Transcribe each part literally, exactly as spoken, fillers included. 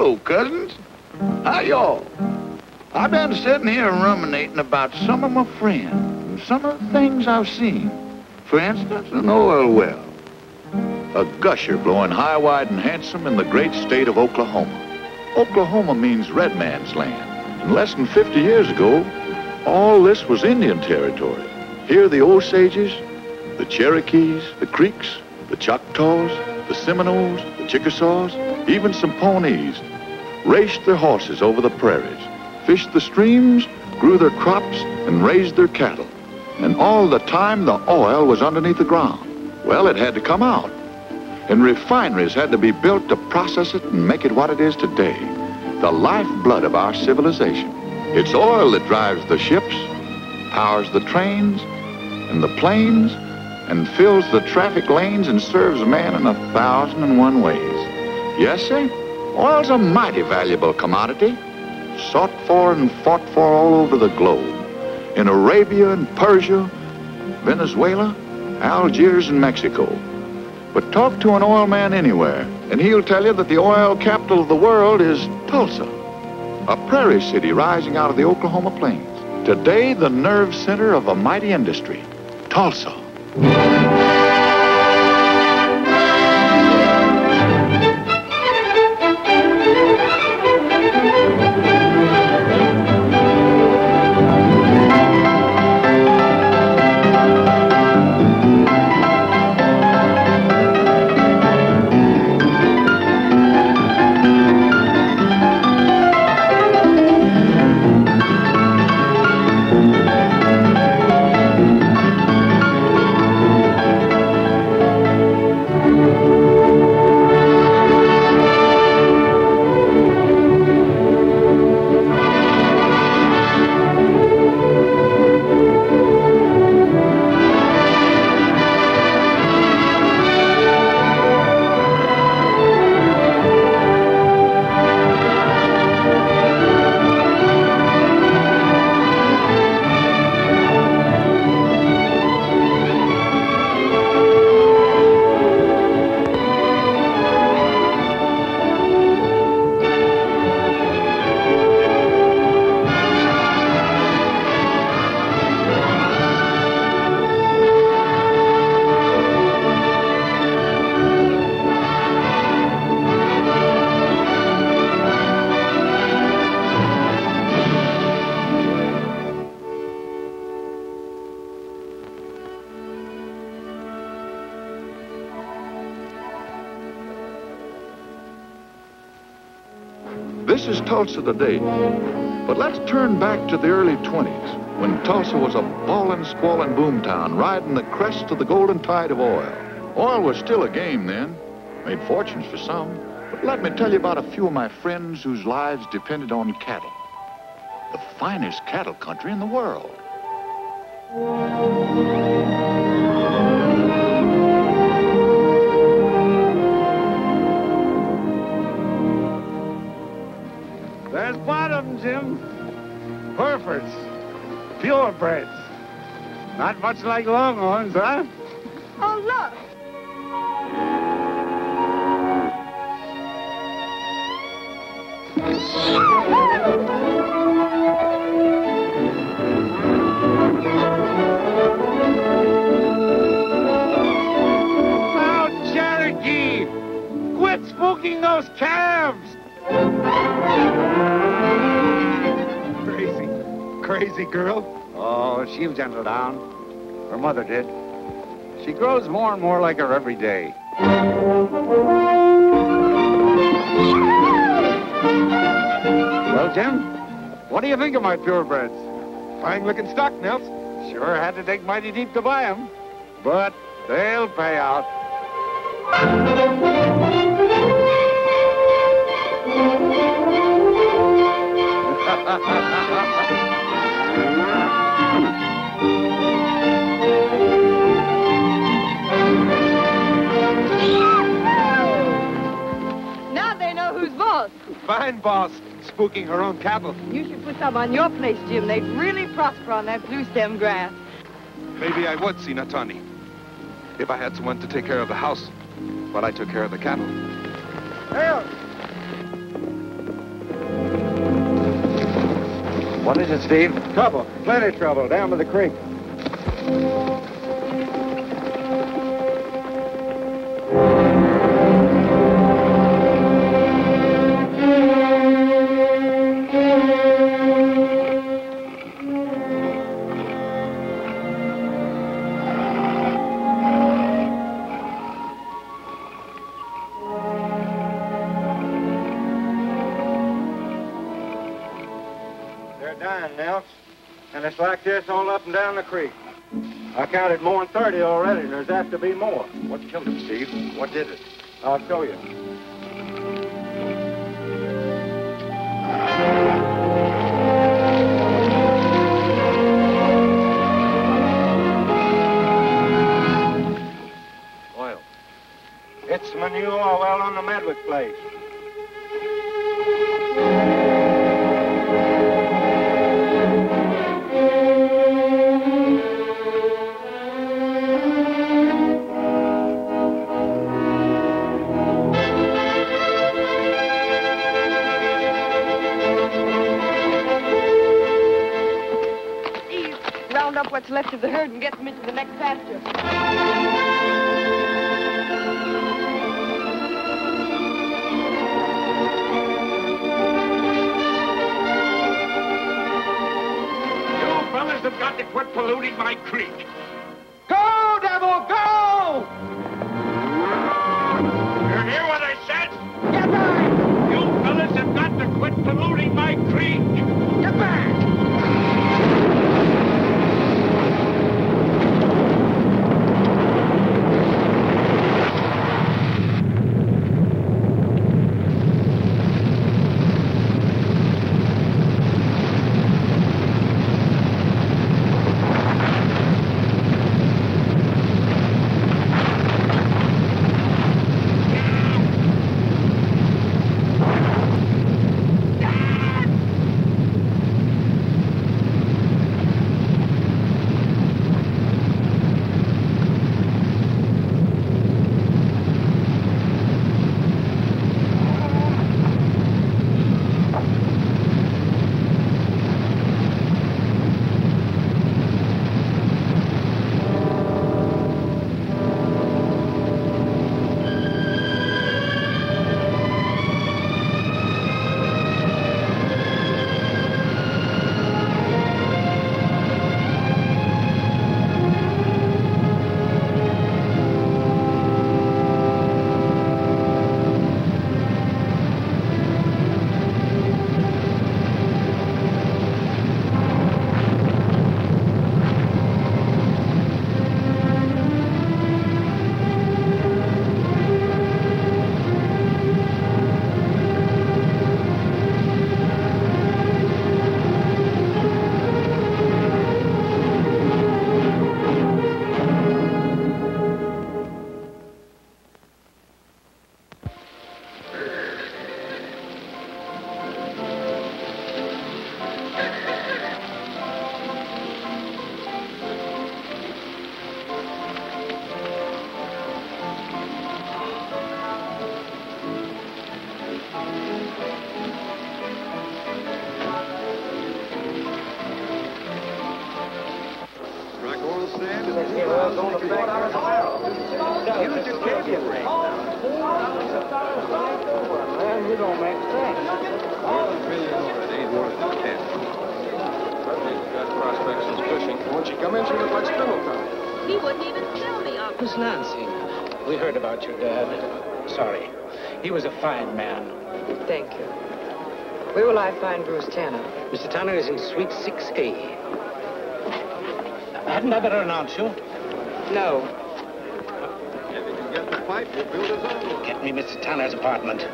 Hello, cousins. How y'all? I've been sitting here ruminating about some of my friends and some of the things I've seen. For instance, an oil well. A gusher blowing high, wide, and handsome in the great state of Oklahoma. Oklahoma means red man's land. And less than fifty years ago, all this was Indian territory. Here the Osages, the Cherokees, the Creeks, the Choctaws, the Seminoles, the Chickasaws, even some Pawnees, raced their horses over the prairies, fished the streams, grew their crops, and raised their cattle. And all the time, the oil was underneath the ground. Well, it had to come out. And refineries had to be built to process it and make it what it is today, the lifeblood of our civilization. It's oil that drives the ships, powers the trains and the planes, and fills the traffic lanes and serves man in a thousand and one ways. Yes, sir, oil's a mighty valuable commodity, sought for and fought for all over the globe. In Arabia and Persia, Venezuela, Algiers and Mexico. But talk to an oil man anywhere, and he'll tell you that the oil capital of the world is Tulsa, a prairie city rising out of the Oklahoma plains. Today, the nerve center of a mighty industry, Tulsa. This is Tulsa today, but let's turn back to the early twenties, when Tulsa was a ballin', squallin' boomtown, riding the crest of the golden tide of oil. Oil was still a game then, made fortunes for some, but let me tell you about a few of my friends whose lives depended on cattle. The finest cattle country in the world. There's bottom, Jim. Herefords. Purebreds. Not much like Longhorns, huh? Oh, look. Now, Cherokee! Quit spooking those calves! Crazy, crazy girl. Oh, she'll gentle down. Her mother did. She grows more and more like her every day. Well, Jim, what do you think of my purebreds? Fine-looking stock, Nels. Sure had to dig mighty deep to buy them, but they'll pay out. Now they know who's boss. Fine boss, spooking her own cattle. You should put some on your place, Jim. They'd really prosper on that blue stem grass. Maybe I would, Sina Tawny, if I had someone to take care of the house while I took care of the cattle. Harold! What is it, Steve? Trouble. Plenty trouble down by the creek. It's like this all up and down the creek. I counted more than thirty already, and there's apt to be more. What killed him, Steve? What did it? I'll show you. Oil. It's manure well on the Medwick place. What's left of the herd and get them into the next pasture. You fellas have got to quit polluting my creek. Go, devil, go! You hear what I said? Get back! You fellas have got to quit polluting my creek. Get back! Fine man. Thank you. Where will I find Bruce Tanner? Mister Tanner is in suite six A. Hadn't I better announce you? No. If you can get the pipe, we'll build his own. Get me Mister Tanner's apartment.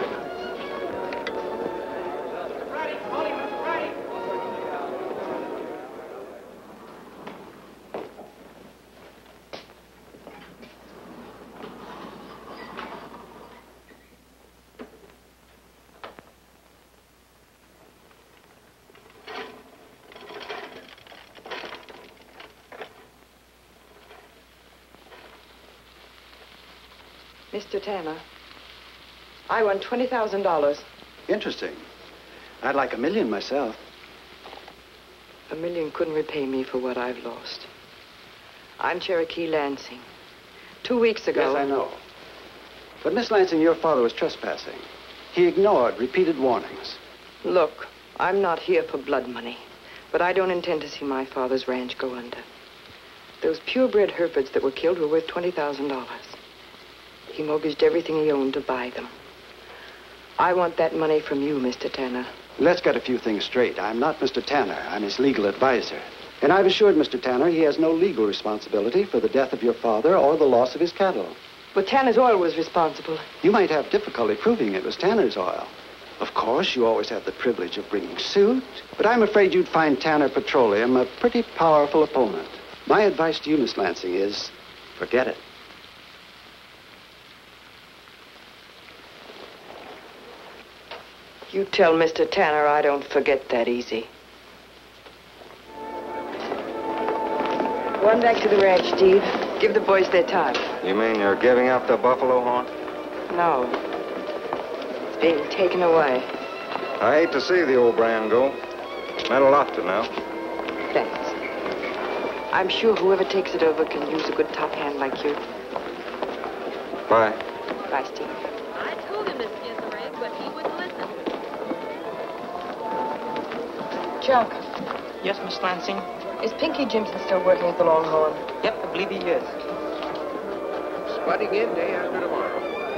Mister Tanner, I won twenty thousand dollars. Interesting. I'd like a million myself. A million couldn't repay me for what I've lost. I'm Cherokee Lansing. Two weeks ago... Yes, I know. But, Miss Lansing, your father was trespassing. He ignored repeated warnings. Look, I'm not here for blood money, but I don't intend to see my father's ranch go under. Those purebred Herefords that were killed were worth twenty thousand dollars. He mortgaged everything he owned to buy them. I want that money from you, Mister Tanner. Let's get a few things straight. I'm not Mister Tanner. I'm his legal advisor. And I've assured Mister Tanner he has no legal responsibility for the death of your father or the loss of his cattle. But Tanner's oil was responsible. You might have difficulty proving it was Tanner's oil. Of course, you always have the privilege of bringing suit, but I'm afraid you'd find Tanner Petroleum a pretty powerful opponent. My advice to you, Miss Lansing, is forget it. You tell Mister Tanner I don't forget that easy. Run back to the ranch, Steve. Give the boys their time. You mean you're giving up the buffalo horn? No. It's being taken away. I hate to see the old brand go. It's meant a lot to now. Thanks. I'm sure whoever takes it over can use a good top hand like you. Bye. Bye, Steve. I told him to skin the rig, but he wouldn't listen. Chuck, Yes, Miss Lansing? is Pinky Jimson still working at the Longhorn? Yep, I believe he is. Spudding in day after tomorrow.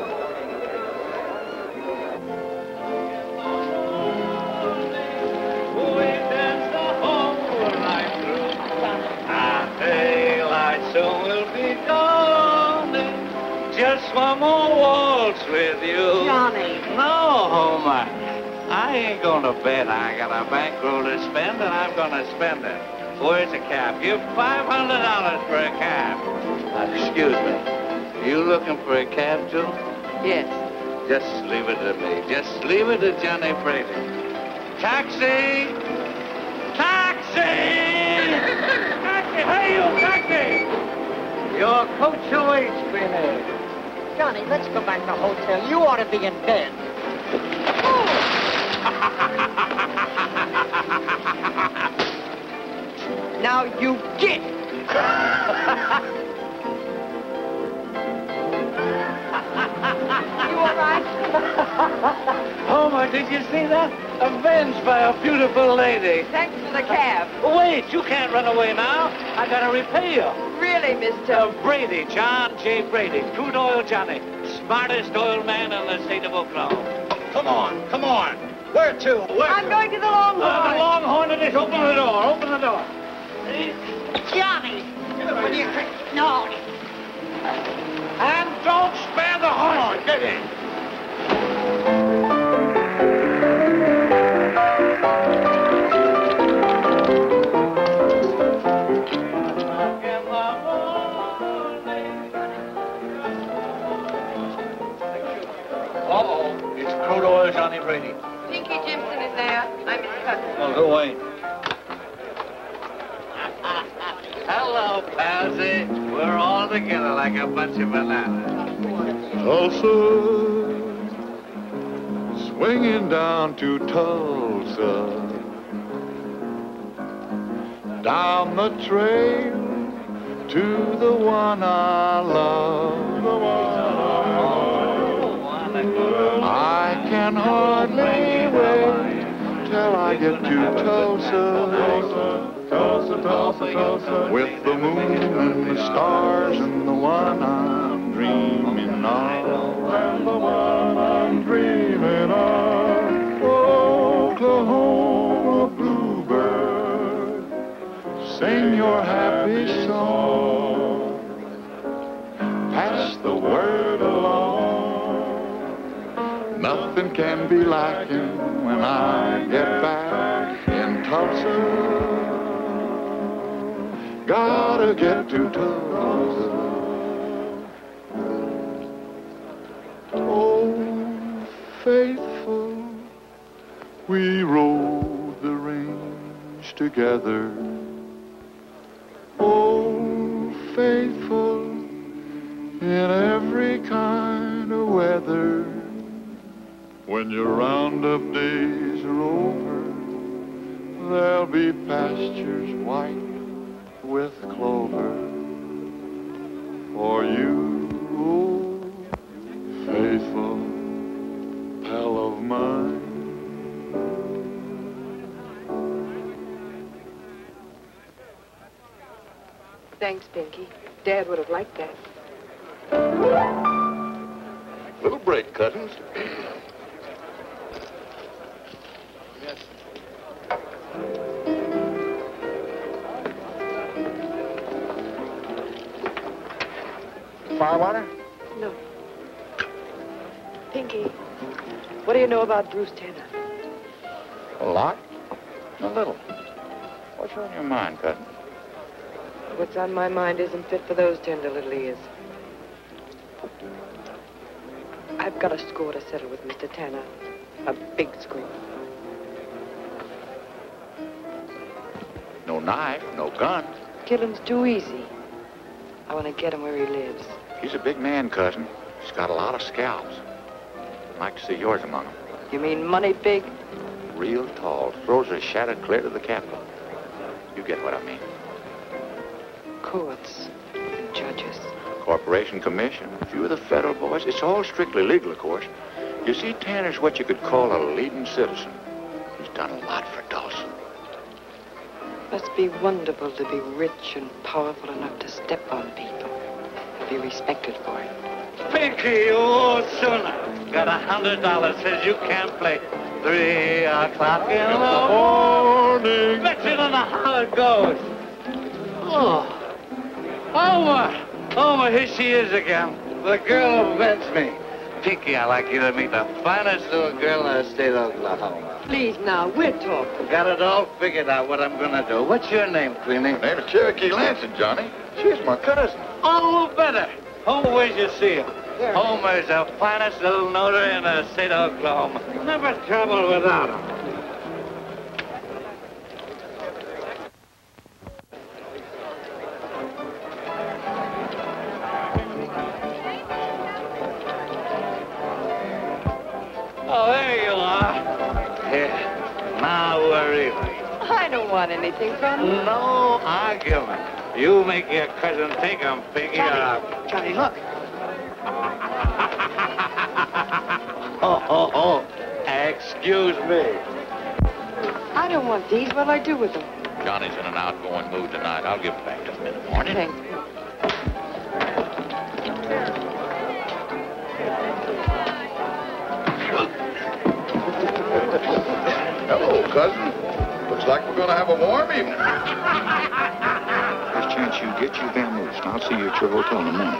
We dance the whole night through. And daylight soon will be dawning. Just one more waltz with you. Johnny. No, Homer. I ain't gonna bet. I got a bankroll to spend, and I'm gonna spend it. Where's the cab? Give five hundred dollars for a cab. Uh, excuse me. You looking for a cab, too? Yes. Just leave it to me. Just leave it to Johnny Brady. Taxi! Taxi! Taxi! Hey, you taxi! Your coach awaits me there. Johnny, let's go back to the hotel. You ought to be in bed. Now you get. You all right? Homer, did you see that? Avenged by a beautiful lady. Thanks for the cab. Wait, you can't run away now. I gotta repay you. Really, Mister Uh, Brady, John J. Brady, crude oil Johnny, smartest oil man in the state of Oklahoma. Come on, come on. Where to? Where I'm going to the Longhorn. Uh, the Longhorn it is. Open the door. Open the door. Johnny! What do you... No. And don't spare the horn. Get in. Uh-oh. It's crude oil Johnny Brady. Pinky Jimson is there. I'm his cousin. Oh, go away. Hello, Palsy. We're all together like a bunch of bananas. Tulsa, swinging down to Tulsa, down the trail to the one I love, the one I love. I can hardly wait till I get to Tulsa. Tulsa, Tulsa, Tulsa, with the moon and the stars and the one I'm dreaming of, and the one I'm dreaming of. Oklahoma bluebird, sing your happy song, pass the word along. Nothing can be lacking when I get back in Tulsa. Gotta get to Tulsa. Oh, faithful, we rode the range together. Oh, faithful, in every kind of weather. When your roundup days are over, there'll be pastures white with clover for you, faithful pal of mine. Thanks, Pinky. Dad would have liked that. Little break, cousins. Yes. Firewater? No. Pinky, what do you know about Bruce Tanner? A lot? A little. What's on your mind, cousin? What's on my mind isn't fit for those tender little ears. I've got a score to settle with Mister Tanner. A big score. No knife, no gun. Killing's too easy. I want to get him where he lives. He's a big man, cousin. He's got a lot of scalps. I'd like to see yours among them. You mean money big? Real tall. Throws a shadow clear to the Capitol. You get what I mean. Courts and judges. Corporation Commission, a few of the federal boys. It's all strictly legal, of course. You see, Tanner's what you could call a leading citizen. He's done a lot for Tulsa. Must be wonderful to be rich and powerful enough to step on people and be respected for it. Pinky, oh, sooner. Got a hundred dollars, says you can't play. Three o'clock in the morning. Bet you don't know how it goes. Oh. Homer! Homer, here she is again. The girl who vents me. Pinky, I'd like you to meet the finest little girl in the state of Oklahoma. Please, now, we're talking. Got it all figured out what I'm gonna do. What's your name, Queenie? My name is Cherokee Lansing, Johnny. She's my cousin. Oh, better. Homer, where'd you see her? Homer's the finest little notary in the state of Oklahoma. Never trouble without him. Oh, there you are. Here. Now we're even. I don't want anything from you. No argument. You make your cousin take him, Pinky. Johnny, or... Johnny, look. Oh, oh, oh. Excuse me. I don't want these. What'll I do with them? Johnny's in an outgoing mood tonight. I'll give him back to him in the morning. Thanks. Hello, cousin. Looks like we're going to have a warm evening. First chance you get, you vamoose, and I'll see you at your hotel in the morning.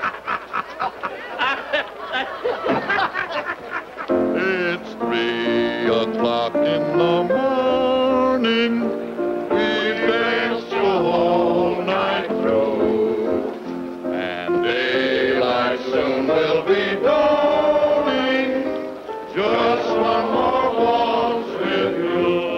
It's three o'clock in the morning. We danced the whole night through, and daylight soon will be dawning. Just one more waltz with you.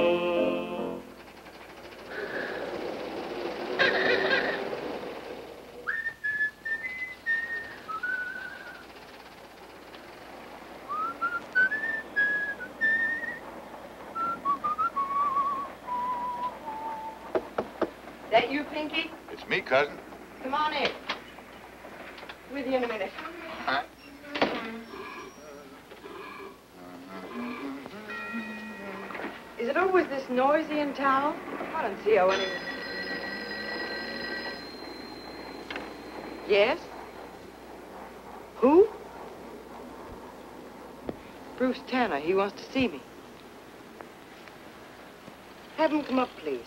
That you, Pinky? It's me, cousin. Come on in. With you in a minute. All right. Is it always this noisy in town? I don't see how anyone... Yes? Who? Bruce Tanner. He wants to see me. Have him come up, please.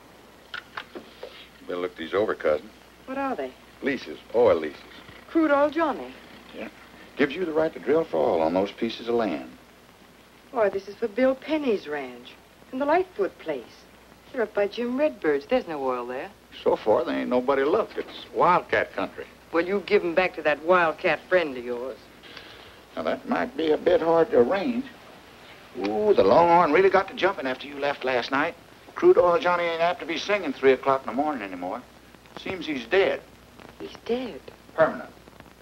Better look these over, cousin. What are they? Leases, oil leases. Crude oil Johnny. Yeah. Gives you the right to drill for oil on those pieces of land. Why, this is for Bill Penny's ranch and the Lightfoot place. They're up by Jim Redbird's. There's no oil there. So far, there ain't nobody looked. It's wildcat country. Well, you give 'em back to that wildcat friend of yours. Now, that might be a bit hard to arrange. Ooh, the Longhorn really got to jumping after you left last night. Crude oil Johnny ain't apt to be singing three o'clock in the morning anymore. Seems he's dead. He's dead. Permanent.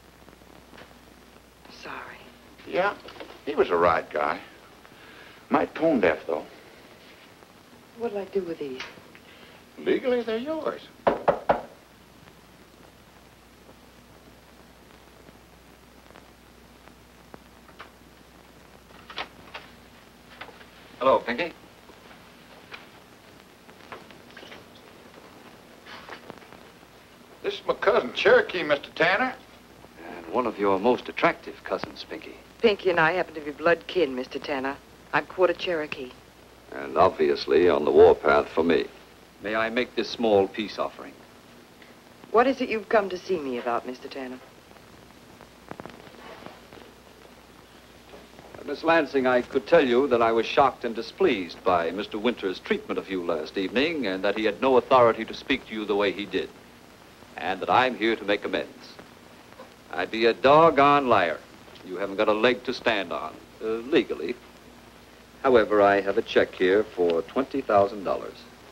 Sorry. Yeah, he was a right guy. Might tone deaf, though. What'll I do with these? Legally, they're yours. Hello, Pinky. This is my cousin Cherokee, Mister Tanner. And one of your most attractive cousins, Pinky. Pinky and I happen to be blood kin, Mister Tanner. I'm quarter Cherokee. And obviously on the warpath for me. May I make this small peace offering? What is it you've come to see me about, Mister Tanner? Miss Lansing, I could tell you that I was shocked and displeased by Mister Winter's treatment of you last evening, and that he had no authority to speak to you the way he did. And that I'm here to make amends. I'd be a doggone liar. You haven't got a leg to stand on, uh, legally. However, I have a check here for twenty thousand dollars.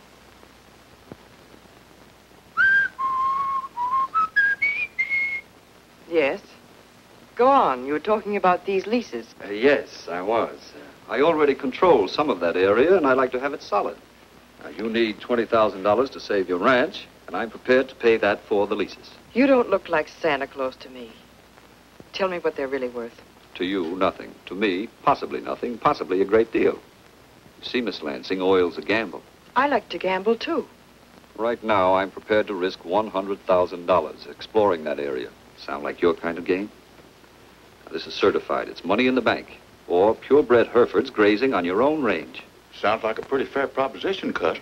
Yes. Go on. You were talking about these leases. Uh, yes, I was. Uh, I already control some of that area, and I'd like to have it solid. Now, you need twenty thousand dollars to save your ranch, and I'm prepared to pay that for the leases. You don't look like Santa Claus to me. Tell me what they're really worth. To you, nothing. To me, possibly nothing, possibly a great deal. You see, Miss Lansing, oil's a gamble. I like to gamble, too. Right now, I'm prepared to risk one hundred thousand dollars exploring that area. Sound like your kind of game? Now, this is certified. It's money in the bank. Or purebred Herefords grazing on your own range. Sounds like a pretty fair proposition, cousin.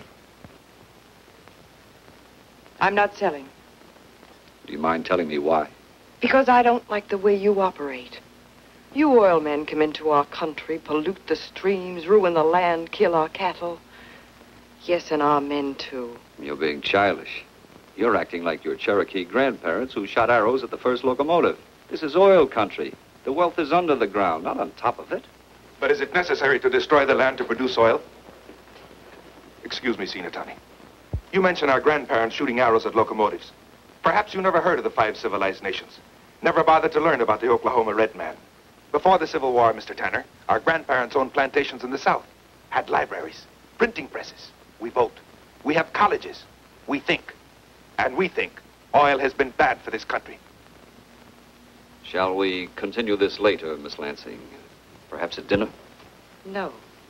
I'm not selling. Do you mind telling me why? Because I don't like the way you operate. You oil men come into our country, pollute the streams, ruin the land, kill our cattle. Yes, and our men, too. You're being childish. You're acting like your Cherokee grandparents who shot arrows at the first locomotive. This is oil country. The wealth is under the ground, not on top of it. But is it necessary to destroy the land to produce oil? Excuse me, Sinatani. You mentioned our grandparents shooting arrows at locomotives. Perhaps you never heard of the five civilized nations. Never bothered to learn about the Oklahoma Red Man. Before the Civil War, Mister Tanner, our grandparents owned plantations in the South, had libraries, printing presses. We vote. We have colleges. We think. And we think oil has been bad for this country. Shall we continue this later, Miss Lansing? Perhaps at dinner? No.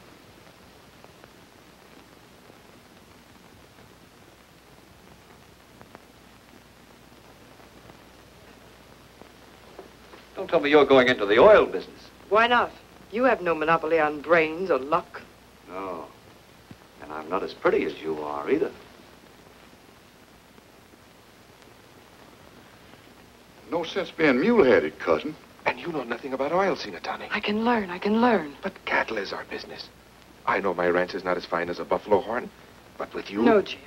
Don't tell me you're going into the oil business. Why not? You have no monopoly on brains or luck. No. And I'm not as pretty as you are, either. No sense being mule-headed, cousin. And you know nothing about oil, Sinatani. I can learn, I can learn. But cattle is our business. I know my ranch is not as fine as a buffalo horn, but with you... No, Jim.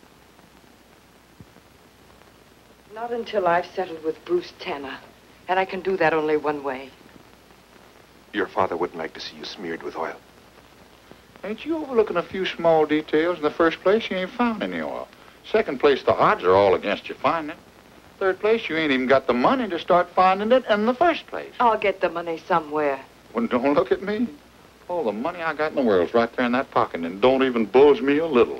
Not until I've settled with Bruce Tanner. And I can do that only one way. Your father wouldn't like to see you smeared with oil. Ain't you overlooking a few small details? In the first place, you ain't found any oil. Second place, the odds are all against you finding it. Third place, you ain't even got the money to start finding it in the first place. I'll get the money somewhere. Well, don't look at me. All the money I got in the world's right there in that pocket, and don't even bulge me a little.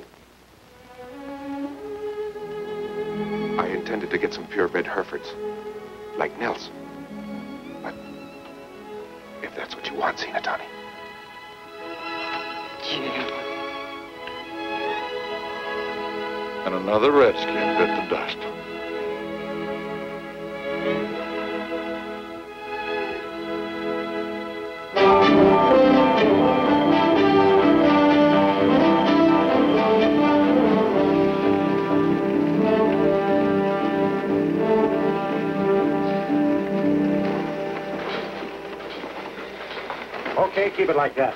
I intended to get some purebred Herefords, like Nels. But if that's what you want, Sinatani. Jim. And another redskin bit the dust. Okay, keep it like that.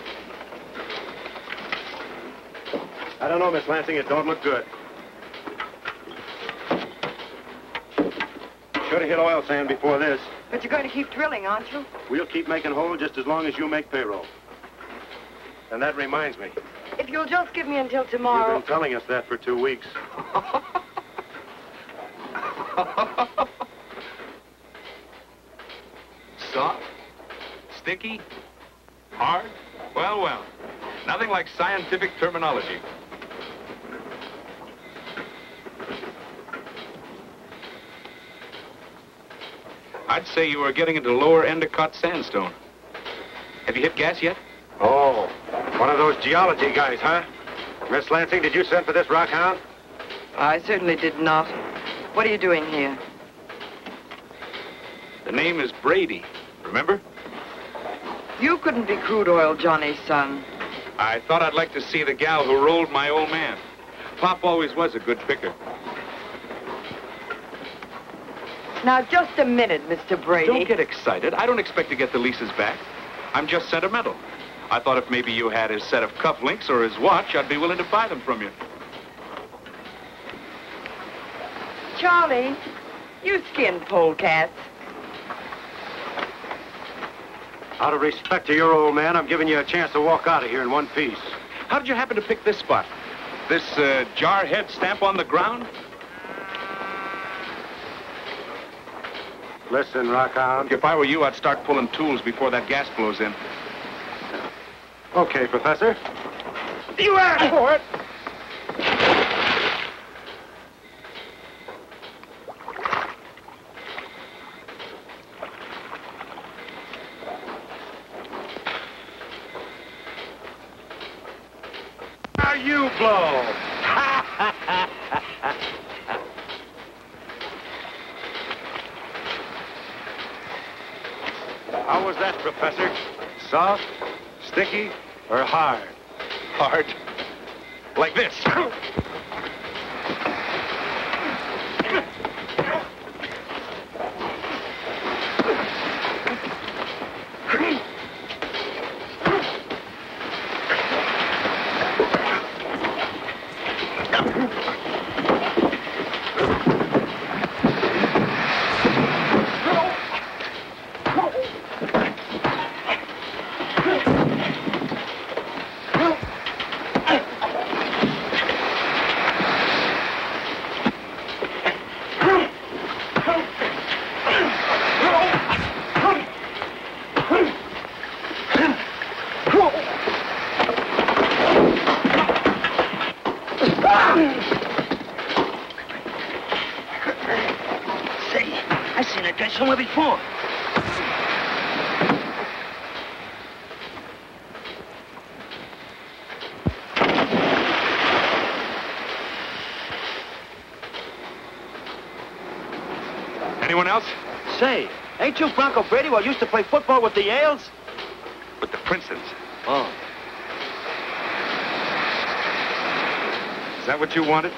I don't know, Miss Lansing, it don't look good. Should have hit oil sand before this. But you're going to keep drilling, aren't you? We'll keep making holes just as long as you make payroll. And that reminds me. If you'll just give me until tomorrow... You've been telling us that for two weeks. Soft? Sticky? Hard? Well, well. Nothing like scientific terminology. I'd say you were getting into lower Endicott sandstone. Have you hit gas yet? Oh, one of those geology guys, huh? Miss Lansing, did you send for this rock hound? I certainly did not. What are you doing here? The name is Brady, remember? You couldn't be crude oil Johnny's son. I thought I'd like to see the gal who rolled my old man. Pop always was a good picker. Now, just a minute, Mister Brady. Don't get excited. I don't expect to get the leases back. I'm just sentimental. I thought if maybe you had his set of cufflinks or his watch, I'd be willing to buy them from you. Charlie, you skin polecats. Out of respect to your old man, I'm giving you a chance to walk out of here in one piece. How did you happen to pick this spot? This uh, jar head stamp on the ground? Listen, Rockhound. If I were you, I'd start pulling tools before that gas blows in. Okay, Professor. You asked for it! Now you blow! How was that, Professor? Soft, sticky, or hard? Hard. Like this. Somewhere before. Anyone else? Say, ain't you Bronco Brady who used to play football with the Yales? With the Princetons. Oh. Is that what you wanted?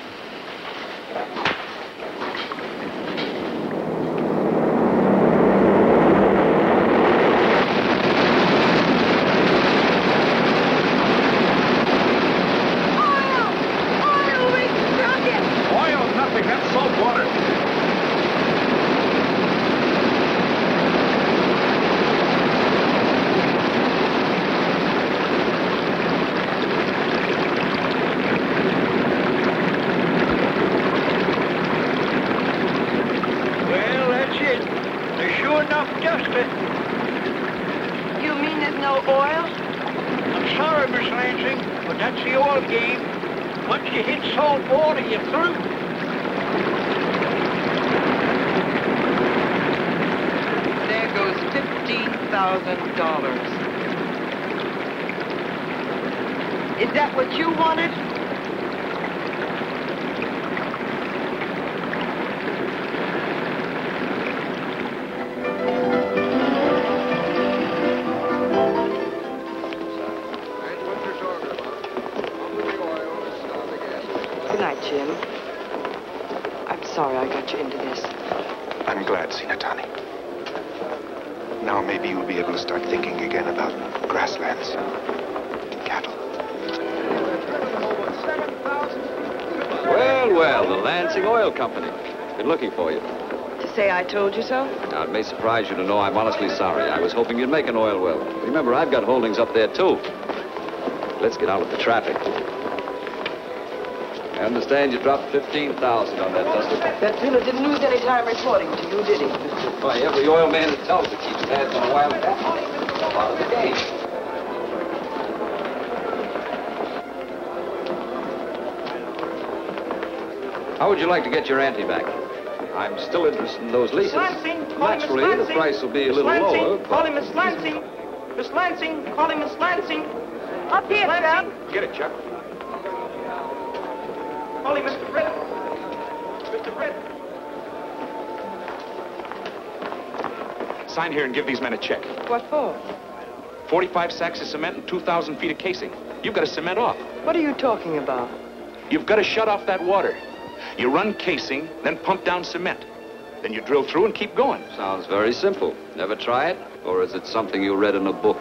Is that what you wanted? Good night, Jim. I'm sorry I got you into this. I'm glad, Sinatani. Now maybe you'll be able to start thinking again about grasslands, cattle. Well, well, the Lansing Oil Company. Been looking for you. To say I told you so? Now, it may surprise you to know I'm honestly sorry. I was hoping you'd make an oil well. Remember, I've got holdings up there, too. Let's get out of the traffic. I understand you dropped fifteen thousand on that Tulsa. That dealer didn't lose any time reporting to you, did he? Why, every oil man in Tulsa keeps tabs on a wild cat. Part of the game. How would you like to get your ante back? I'm still interested in those leases. Lansing, call him Miss Naturally, Lansing. the price will be a Miss little Lansing, lower. call him Miss Lansing. Miss Lansing, call him Miss Lansing. Up here, Chuck. Get it, Chuck. Call him Mister Britt. Mister Britt. Sign here and give these men a check. What for? forty-five sacks of cement and two thousand feet of casing. You've got to cement off. What are you talking about? You've got to shut off that water. You run casing, then pump down cement. Then you drill through and keep going. Sounds very simple. Never try it? Or is it something you read in a book?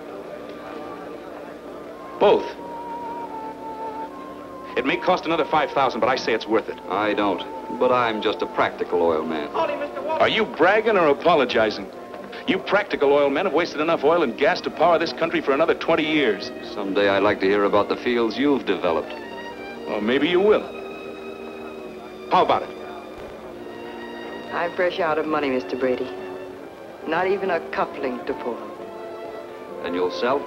Both. It may cost another five thousand, but I say it's worth it. I don't. But I'm just a practical oil man. Call him Mister Walker. Are you bragging or apologizing? You practical oil men have wasted enough oil and gas to power this country for another twenty years. Someday I'd like to hear about the fields you've developed. Well, maybe you will. How about it? I'm fresh out of money, Mister Brady. Not even a cufflink to pull. And you'll sell?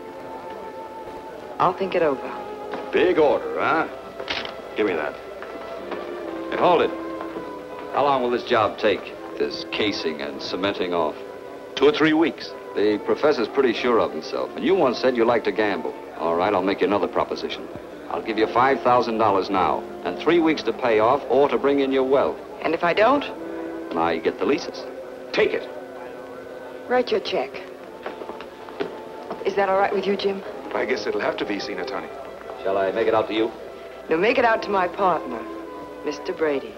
I'll think it over. Big order, huh? Give me that. Hey, hold it. How long will this job take? This casing and cementing off? Two or three weeks. The professor's pretty sure of himself, and you once said you like to gamble. All right, I'll make you another proposition. I'll give you five thousand dollars now, and three weeks to pay off or to bring in your well. And if I don't? Now you get the leases. Take it. Write your check. Is that all right with you, Jim? I guess it'll have to be, Sina Tani. Shall I make it out to you? No, make it out to my partner, Mister Brady.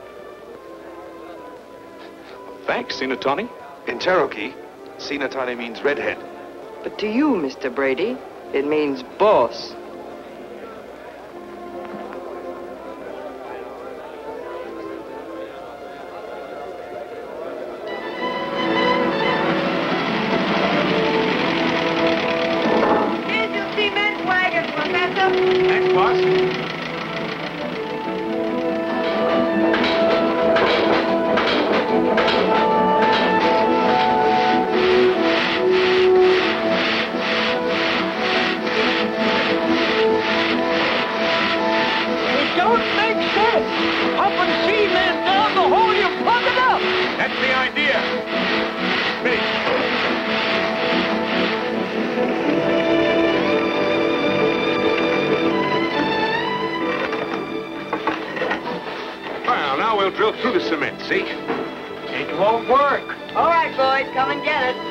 Thanks, Sina Tani. In Cherokee, Sina Tani means redhead. But to you, Mister Brady, it means boss. Thanks, boss. It don't make sense. Pumping cement down the hole you plug it up. That's the idea. Me. Well, now we'll drill through the cement, see? It won't work. All right, boys, come and get it.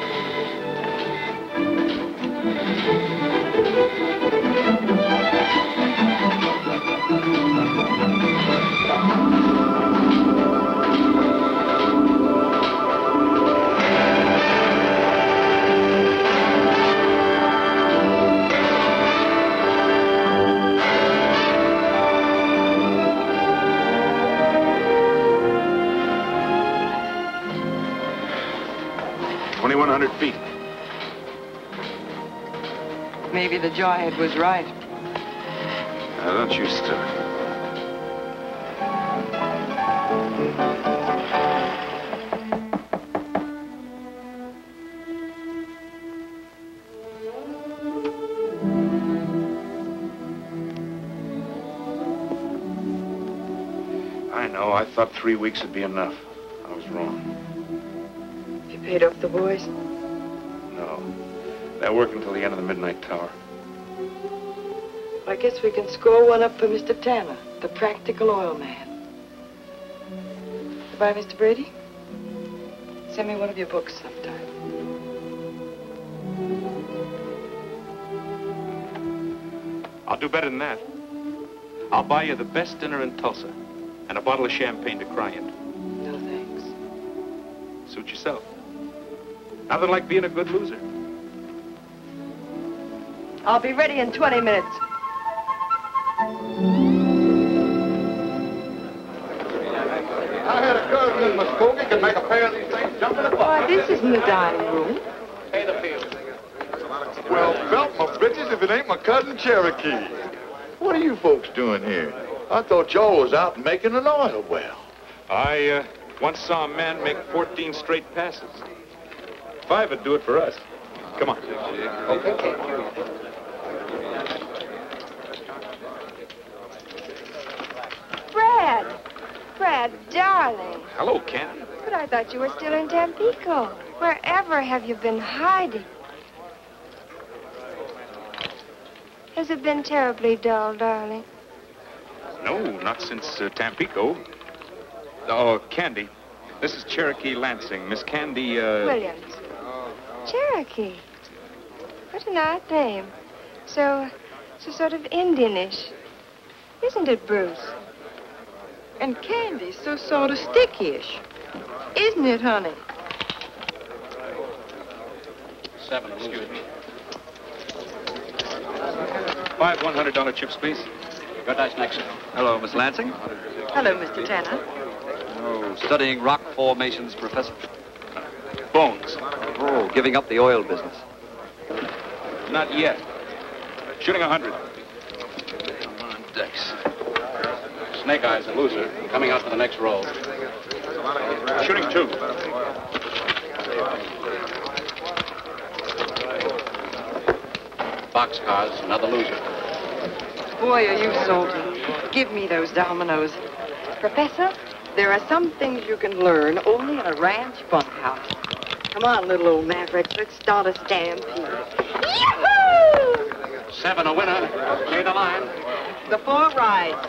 twenty-one hundred feet. Maybe the jawhead was right. Now, don't you start. I know. I thought three weeks would be enough. I was wrong. You paid off the boys? No. They're working until the end of the midnight tower. I guess we can score one up for Mister Tanner, the practical oil man. Goodbye, Mister Brady. Send me one of your books sometime. I'll do better than that. I'll buy you the best dinner in Tulsa and a bottle of champagne to cry into. No, thanks. Suit yourself. Nothing like being a good loser. I'll be ready in twenty minutes. I had a cousin in Muskogee could make a pair of these things jump in a Why, bucket. this isn't the dining room. Well, belt my britches if it ain't my cousin Cherokee. What are you folks doing here? I thought y'all was out making an oil well. I uh, once saw a man make fourteen straight passes. Five would do it for us. Come on. Okay. Brad! Brad, darling. Hello, Candy. But I thought you were still in Tampico. Wherever have you been hiding? Has it been terribly dull, darling? No, not since uh, Tampico. Oh, Candy. This is Cherokee Lansing. Miss Candy, uh... Williams. Cherokee. What an odd name. So, so sort of Indianish. Isn't it, Bruce? And Candy's so sort of stickish. Isn't it, honey? Seven, excuse me. Five one hundred dollar chips, please. Good night, next. Hello, Miss Lansing. Hello, Mister Tanner. Oh, studying rock formations, Professor. Bones. Oh, giving up the oil business. Not yet. Shooting a hundred. Come on, Dex. Snake Eyes, a loser, coming out for the next roll. Shooting two. Boxcars, another loser. Boy, are you salty. Give me those dominoes. Professor, there are some things you can learn only in a ranch bunkhouse. Come on, little old maverick. Let's start a stampede. Yahoo! Seven, a winner. Play the line. The four rides.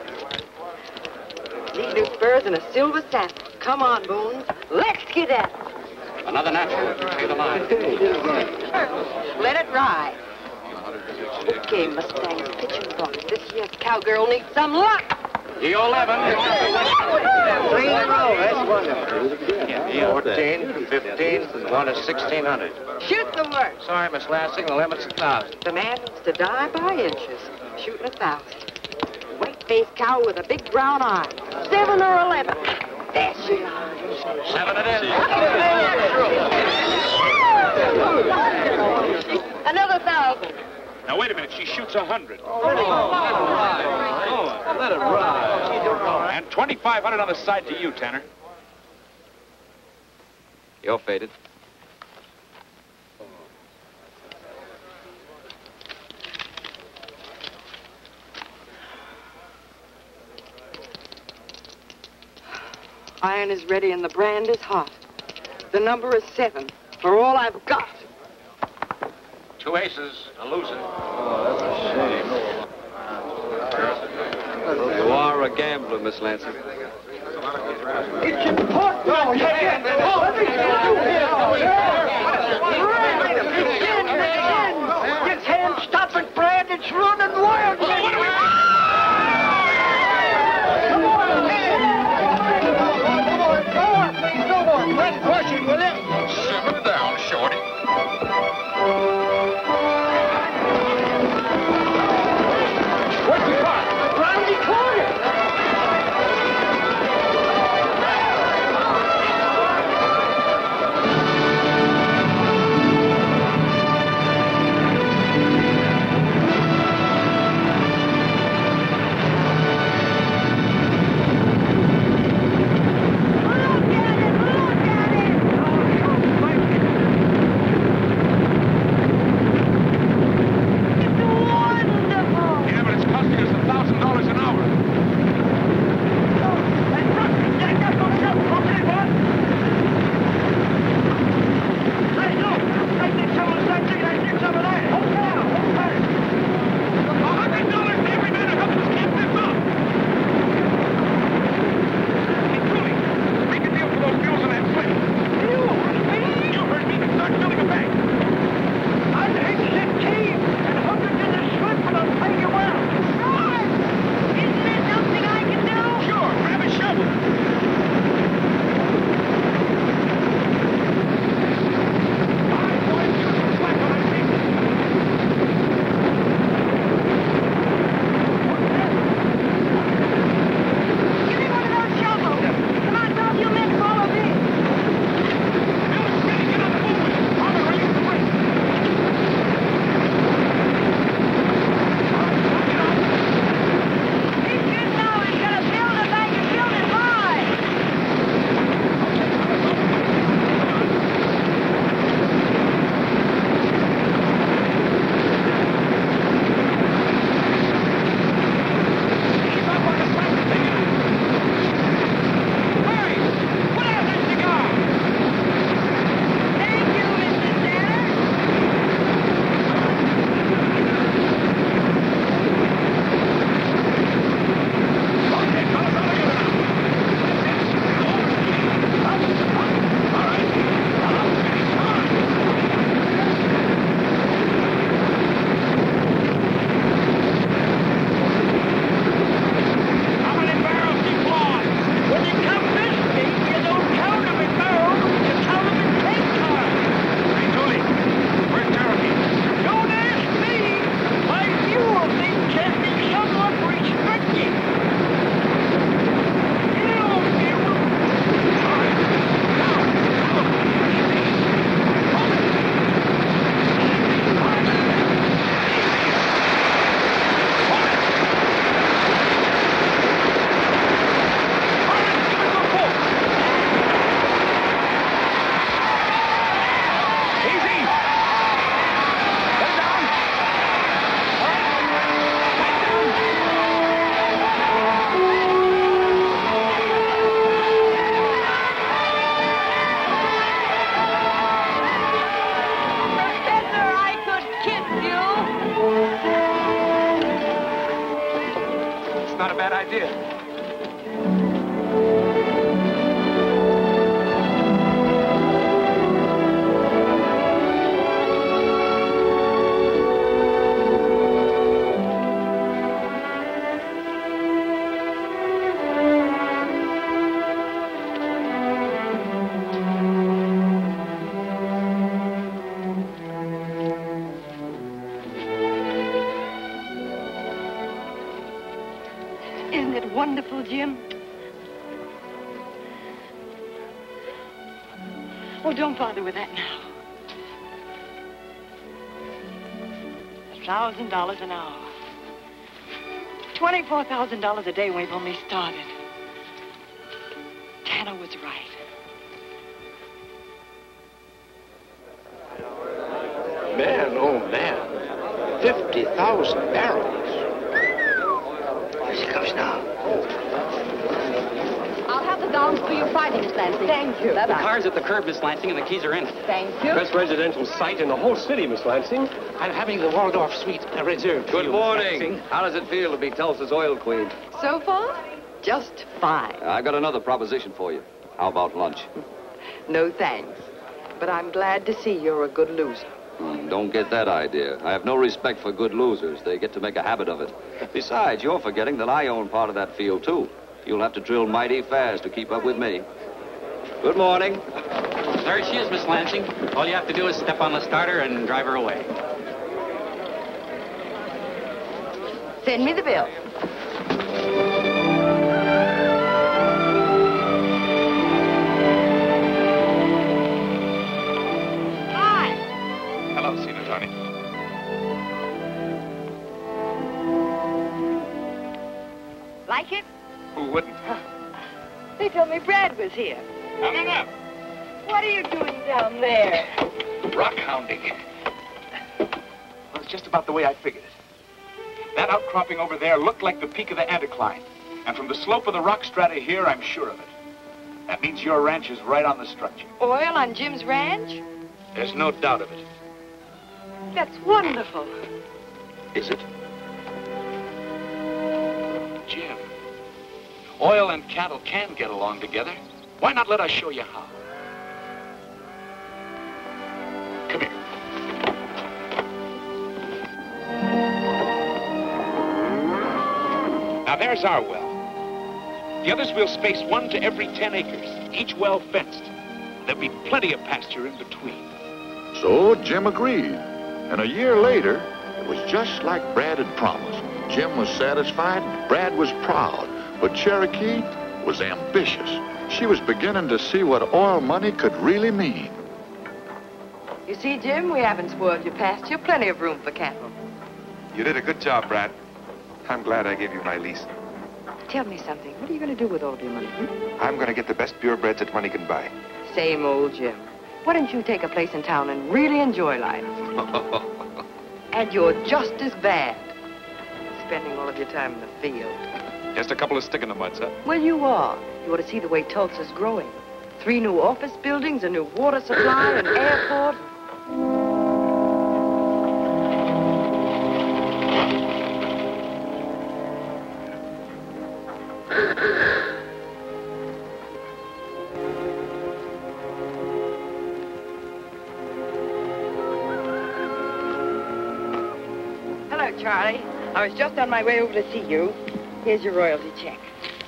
These new spurs and a silver saddle. Come on, Bones. Let's get at it. Another natural. Play the line. Let it ride. Okay, Mustang's pitching box. This year's cowgirl needs some luck. E eleven. Three in a row. That's wonderful. fourteen, fifteen, one is sixteen hundred. Shoot the work. Sorry, Miss Lansing, the limit's a thousand. The man needs to die by inches. Shooting a thousand. White-faced cow with a big brown eye. Seven or eleven. There she lies. Seven it is. Another thousand. Now, wait a minute. She shoots a hundred. Oh, let it ride. Oh, let it ride. And twenty-five hundred on the side to you, Tanner. You're faded. Iron is ready and the brand is hot. The number is seven. For all I've got. Two aces, a loser. You are a gambler, Miss Lansing. It's important. No, you can't. Oh, let me tell you here. It's hand-stopping, Brad. It's running wild. Come on, man. Come on, come on, please, no more. Let's push it, will you? Simmer down, Shorty. What's the car? Round the corner. bad idea. Isn't it wonderful, Jim? Oh, don't bother with that now. A thousand dollars an hour. Twenty-four thousand dollars a day when we've only started. Tanner was right. Man, oh man. Fifty thousand barrels. Here she comes now. I'll have the gowns for you Friday, Miss Lansing. Thank you. The car's at the curb, Miss Lansing, and the keys are in it. Thank you. Best residential site in the whole city, Miss Lansing. I'm having the Waldorf suite reserved. Good morning. How does it feel to be Tulsa's oil queen? So far, just fine. I've got another proposition for you. How about lunch? No thanks. But I'm glad to see you're a good loser. Hmm, don't get that idea. I have no respect for good losers. They get to make a habit of it. Besides, you're forgetting that I own part of that field, too. You'll have to drill mighty fast to keep up with me. Good morning. There she is, Miss Lansing. All you have to do is step on the starter and drive her away. Send me the bill. Hi. Hello, Senior Tony. Like it? Who wouldn't? They told me Brad was here. Coming up. What are you doing down there? Rock hounding. Well, it's just about the way I figured it. That outcropping over there looked like the peak of the anticline. And from the slope of the rock strata here, I'm sure of it. That means your ranch is right on the structure. Oil on Jim's ranch? There's no doubt of it. That's wonderful. Is it? Jim, oil and cattle can get along together. Why not let us show you how? Come here. Now, there's our well. The others will space one to every ten acres, each well fenced. There'll be plenty of pasture in between. So Jim agreed. And a year later, it was just like Brad had promised. Jim was satisfied, Brad was proud, but Cherokee was ambitious. She was beginning to see what oil money could really mean. You see, Jim, we haven't spoiled your pasture. Plenty of room for cattle. You did a good job, Brad. I'm glad I gave you my lease. Tell me something. What are you going to do with all of your money? Hmm? I'm going to get the best purebreds that money can buy. Same old Jim. Why don't you take a place in town and really enjoy life? And you're just as bad spending all of your time in the field. Just a couple of stick in the muds, huh? Well, you are. You ought to see the way Tulsa's growing. Three new office buildings, a new water supply, an airport. Hello, Charlie. I was just on my way over to see you. Here's your royalty check.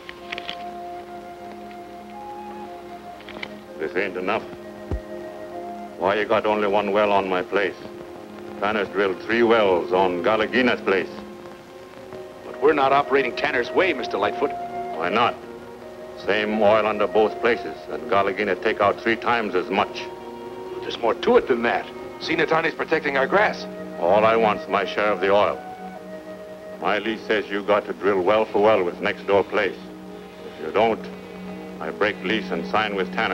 This ain't enough. Why you got only one well on my place? Tanner's drilled three wells on Galagina's place. But we're not operating Tanner's way, Mister Lightfoot. Why not? Same oil under both places, and Galagina take out three times as much. But there's more to it than that. Sinatani's protecting our grass. All I want's my share of the oil. My lease says you got to drill well for well with next door place. If you don't, I break lease and sign with Tanner.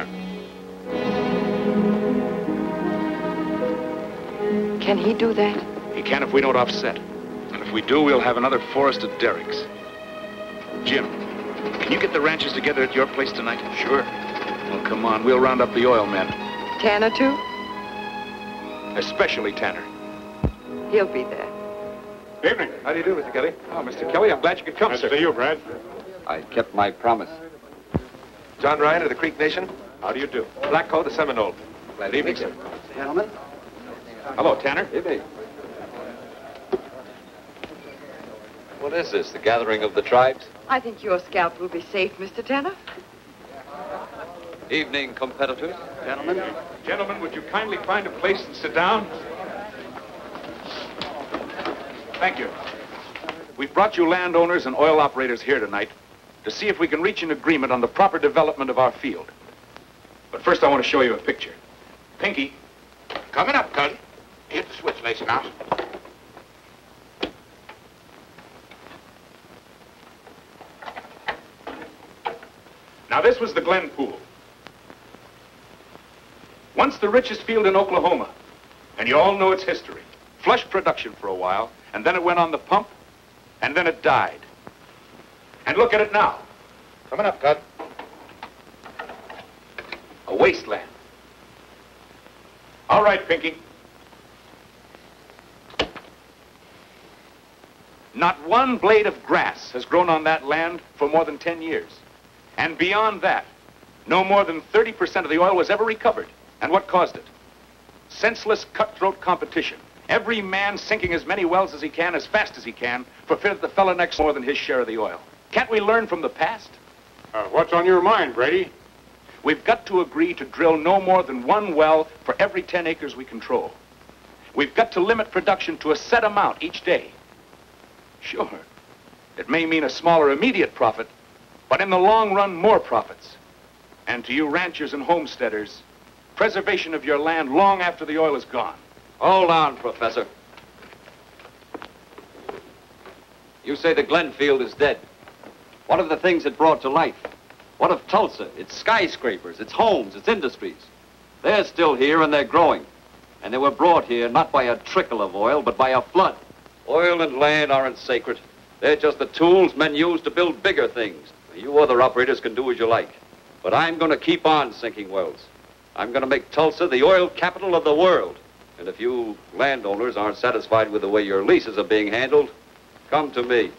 Can he do that? He can if we don't offset. And if we do, we'll have another forest of derricks. Jim, can you get the ranchers together at your place tonight? Sure. Well, come on. We'll round up the oil men. Tanner, too? Especially Tanner. He'll be there. Evening. How do you do, Mister Kelly? Oh, Mister Kelly, I'm glad you could come, Nice sir. to see you, Brad. I kept my promise. John Ryan of the Creek Nation. How do you do? Black Coat, the Seminole. Glad Good evening, evening, sir. Gentlemen. Hello, Tanner. Evening. What is this, the gathering of the tribes? I think your scalp will be safe, Mister Tanner. Evening, competitors. Gentlemen. Gentlemen, would you kindly find a place and sit down? Thank you. We've brought you landowners and oil operators here tonight to see if we can reach an agreement on the proper development of our field. But first, I want to show you a picture. Pinky. Coming up, cousin. Hit the switch, Lacey, now. Now, this was the Glen Pool. Once the richest field in Oklahoma, and you all know its history. Flush production for a while, and then it went on the pump, and then it died. And look at it now. Coming up, cousin. A wasteland. All right, Pinky. Not one blade of grass has grown on that land for more than ten years. And beyond that, no more than thirty percent of the oil was ever recovered. And what caused it? Senseless, cutthroat competition. Every man sinking as many wells as he can, as fast as he can, for fear that the fellow next more than his share of the oil. Can't we learn from the past? Uh, what's on your mind, Brady? We've got to agree to drill no more than one well for every ten acres we control. We've got to limit production to a set amount each day. Sure, it may mean a smaller immediate profit, but in the long run, more profits. And to you ranchers and homesteaders, preservation of your land long after the oil is gone. Hold on, Professor. You say the Glen field is dead. What of the things it brought to life? What of Tulsa, its skyscrapers, its homes, its industries? They're still here and they're growing. And they were brought here not by a trickle of oil, but by a flood. Oil and land aren't sacred. They're just the tools men use to build bigger things. You other operators can do as you like. But I'm going to keep on sinking wells. I'm going to make Tulsa the oil capital of the world. And if you landowners aren't satisfied with the way your leases are being handled, come to me.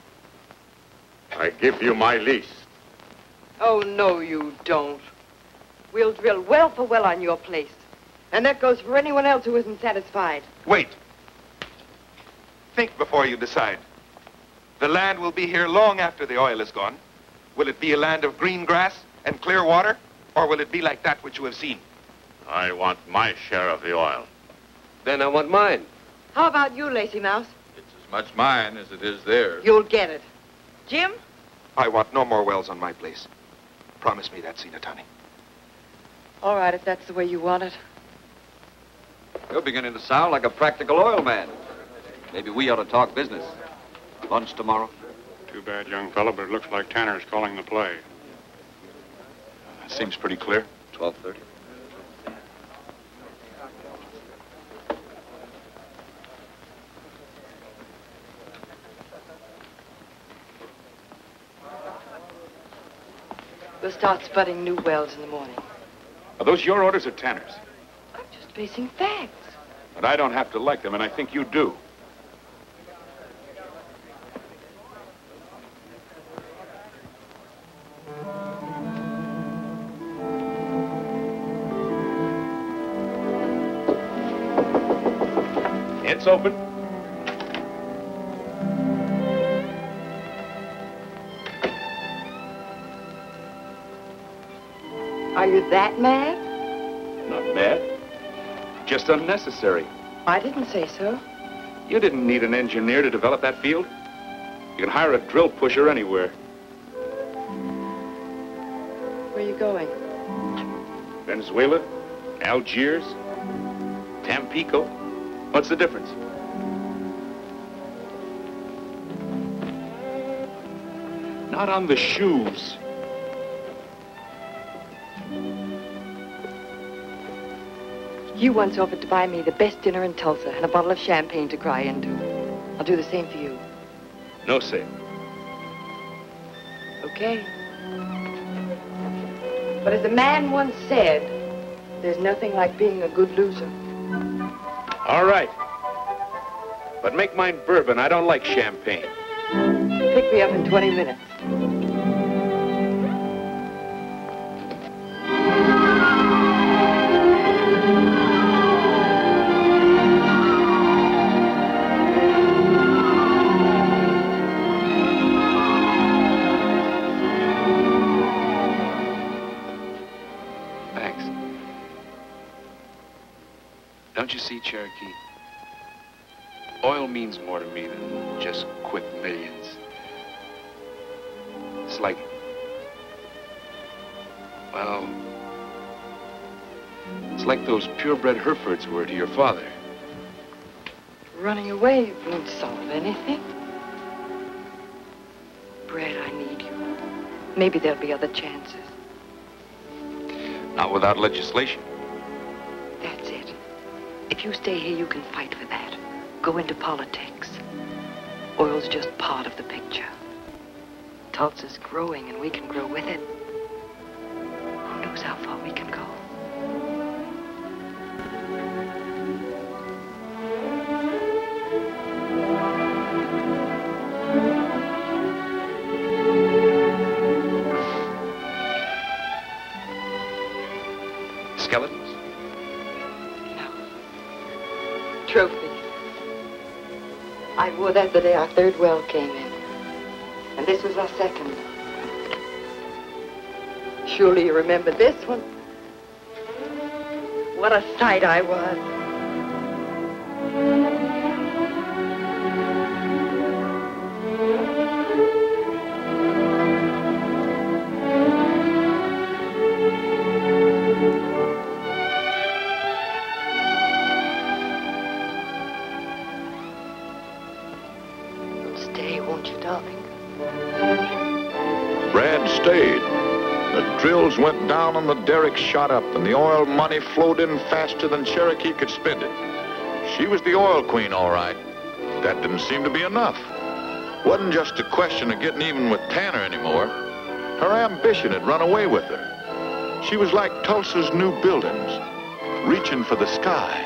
I give you my lease. Oh, no, you don't. We'll drill well for well on your place. And that goes for anyone else who isn't satisfied. Wait. Think before you decide. The land will be here long after the oil is gone. Will it be a land of green grass and clear water, or will it be like that which you have seen? I want my share of the oil. Then I want mine. How about you, Lacy Mouse? It's as much mine as it is theirs. You'll get it. Jim? I want no more wells on my place. Promise me that, Sinatani. All right, if that's the way you want it. You're beginning to sound like a practical oil man. Maybe we ought to talk business. Lunch tomorrow? Too bad, young fella, but it looks like Tanner's calling the play. That seems pretty clear. twelve thirty. We'll start spudding new wells in the morning. Are those your orders or Tanner's? I'm just facing facts. But I don't have to like them, and I think you do. It's open. Are you that mad? Not mad. Just unnecessary. I didn't say so. You didn't need an engineer to develop that field. You can hire a drill pusher anywhere. Where are you going? Venezuela, Algiers, Tampico. What's the difference? Not on the shoes. You once offered to buy me the best dinner in Tulsa and a bottle of champagne to cry into. I'll do the same for you. No sale. Okay. But as a man once said, there's nothing like being a good loser. All right. But make mine bourbon. I don't like champagne. Pick me up in twenty minutes. Thanks. Don't you see, Cherokee? Oil means more to me than just quick millions. It's like, well, it's like those purebred Herefords were to your father. Running away won't solve anything. Brad, I need you. Maybe there'll be other chances. Not without legislation. That's it. If you stay here, you can fight for that. Go into politics. Oil's just part of the picture. Tulsa's growing, and we can grow with it. Who knows how far we can go? Skeletons? No. Trophies. I wore that the day our third well came in. And this was our second. Surely you remember this one. What a sight I was. Stay, won't you, darling? Brad stayed. The drills went down and the derricks shot up, and the oil money flowed in faster than Cherokee could spend it. She was the oil queen, all right. That didn't seem to be enough. Wasn't just a question of getting even with Tanner anymore. Her ambition had run away with her. She was like Tulsa's new buildings, reaching for the sky.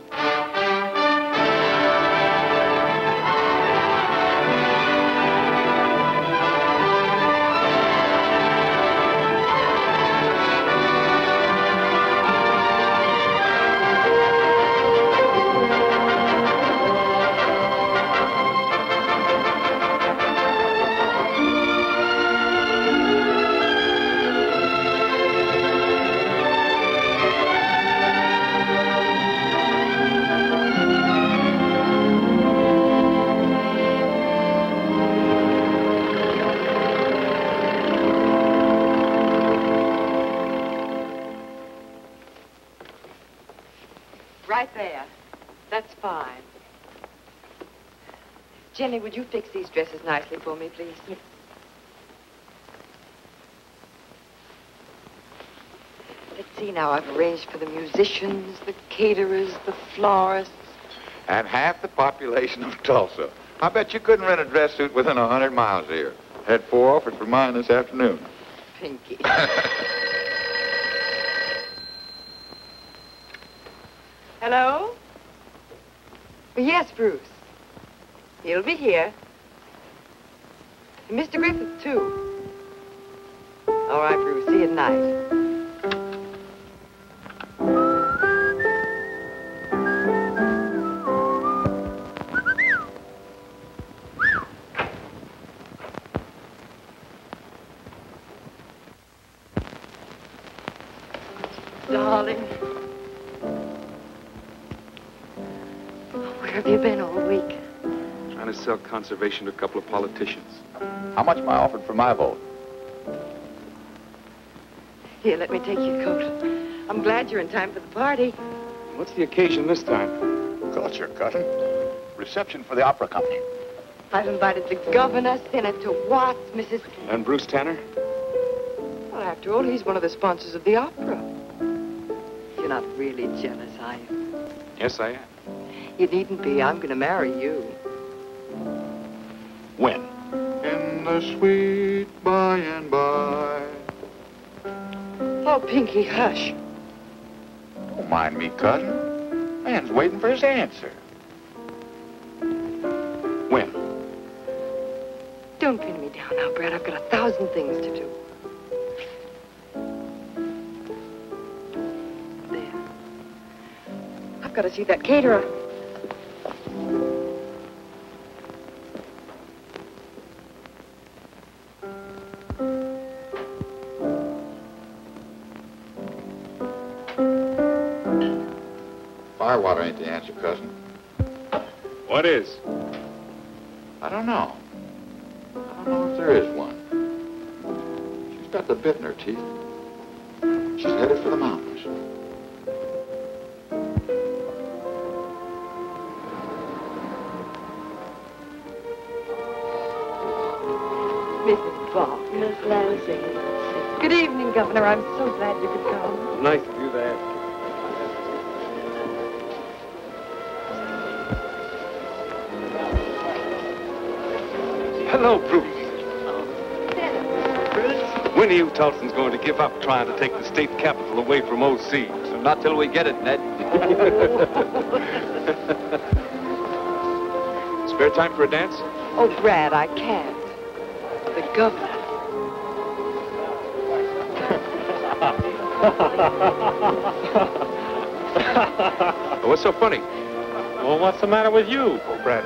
Right there. That's fine. Jenny, would you fix these dresses nicely for me, please? Yes. Let's see now. I've arranged for the musicians, the caterers, the florists. And half the population of Tulsa. I bet you couldn't rent a dress suit within a hundred miles here. Had four offers for mine this afternoon. Pinky. Hello? Yes, Bruce. He'll be here. And Mister Griffith, too. All right, Bruce. See you tonight. Darling. Where have you been all week? Trying to sell conservation to a couple of politicians. How much am I offered for my vote? Here, let me take your coat. I'm glad you're in time for the party. What's the occasion this time? Culture, cousin. Reception for the opera company. I've invited the governor, Senator Watts, Missus And Bruce Tanner? Well, after all, he's one of the sponsors of the opera. You're not really jealous, are you? Yes, I am. You needn't be. I'm going to marry you. When? In the sweet by and by. Oh, Pinky, hush. Don't mind me, cousin. Man's waiting for his answer. Don't pin me down now, Brad. I've got a thousand things to do. There. I've got to see that caterer. Firewater ain't the answer, cousin. What is? I don't know. I don't know if there is one. She's got the bit in her teeth. She's headed for the mountains. Missus Bach. Miss Lansing. Good evening, Governor. I'm so glad you could come. Nice of you to ask. Hello, Bruce. When are you Tulsans going to give up trying to take the state capital away from O C? Not till we get it, Ned. Spare time for a dance? Oh, Brad, I can't. The governor. What's so funny? Well, what's the matter with you? Oh, Brad.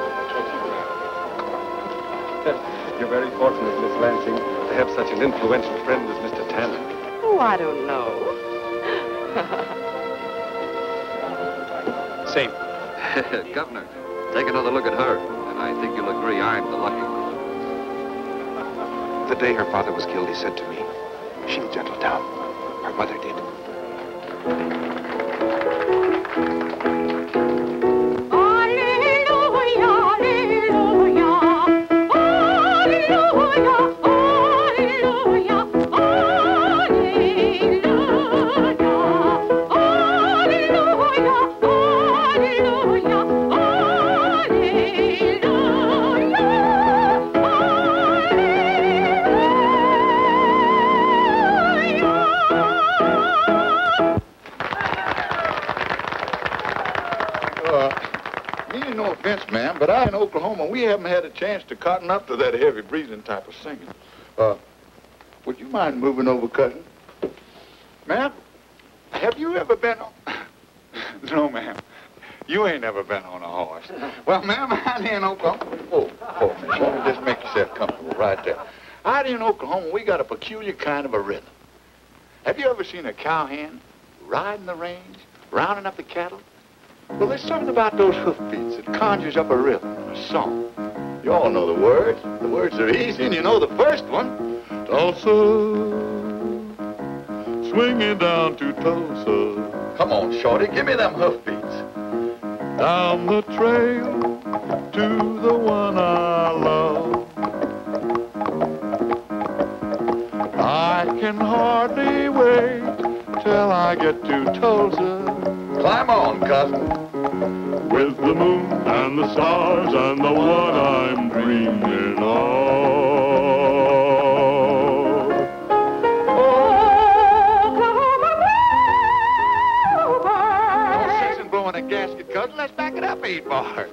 You're very fortunate, Miss Lansing, to have such an influential friend as Mister Tanner. Oh, I don't know. Same. Governor, take another look at her, and I think you'll agree I'm the lucky one. The day her father was killed, he said to me, she'll gentle down. Her mother did. Ma'am, but I in Oklahoma, we haven't had a chance to cotton up to that heavy breathing type of singing. Uh, would you mind moving over, cousin? Ma'am, have you ever been on... No, ma'am. You ain't ever been on a horse. Well, ma'am, out here in Oklahoma... Oh, oh, ma'am, just make yourself comfortable right there. Out here in Oklahoma, we got a peculiar kind of a rhythm. Have you ever seen a cowhand riding the range, rounding up the cattle? Well, there's something about those hoofbeats that conjures up a rhythm, a song. You all know the words. The words are easy, and you know the first one. Tulsa, swinging down to Tulsa. Come on, shorty, give me them hoofbeats. Down the trail to the one I love. I can hardly wait till I get to Tulsa. Climb on, cousin. With the moon and the stars and the one I'm dreaming of. No sense in blowing a gasket, cousin. Let's back it up eight bars.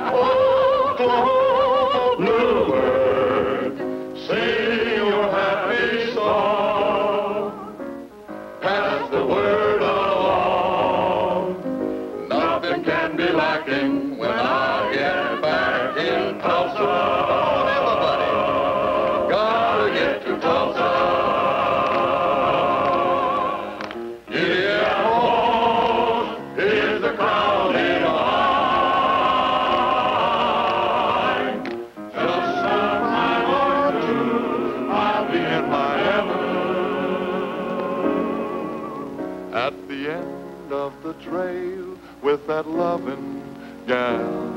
Bluebird, sing your happy song. Pass the word along. Nothing can be lacking when I get back in Tulsa. Come on, everybody. Gotta get to Tulsa. Yeah, oh, here's the crowd in line. Just some time or two, I'll be in my heaven. At the end of the trail with that loving gal.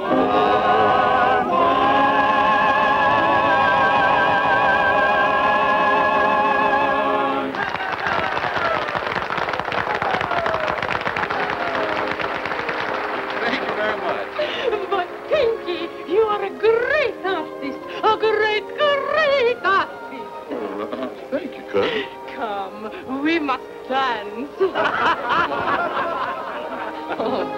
Thank you very much. But, Pinky, you are a great artist. A great, great artist. Well, uh, thank you, cousin. Come, we must dance.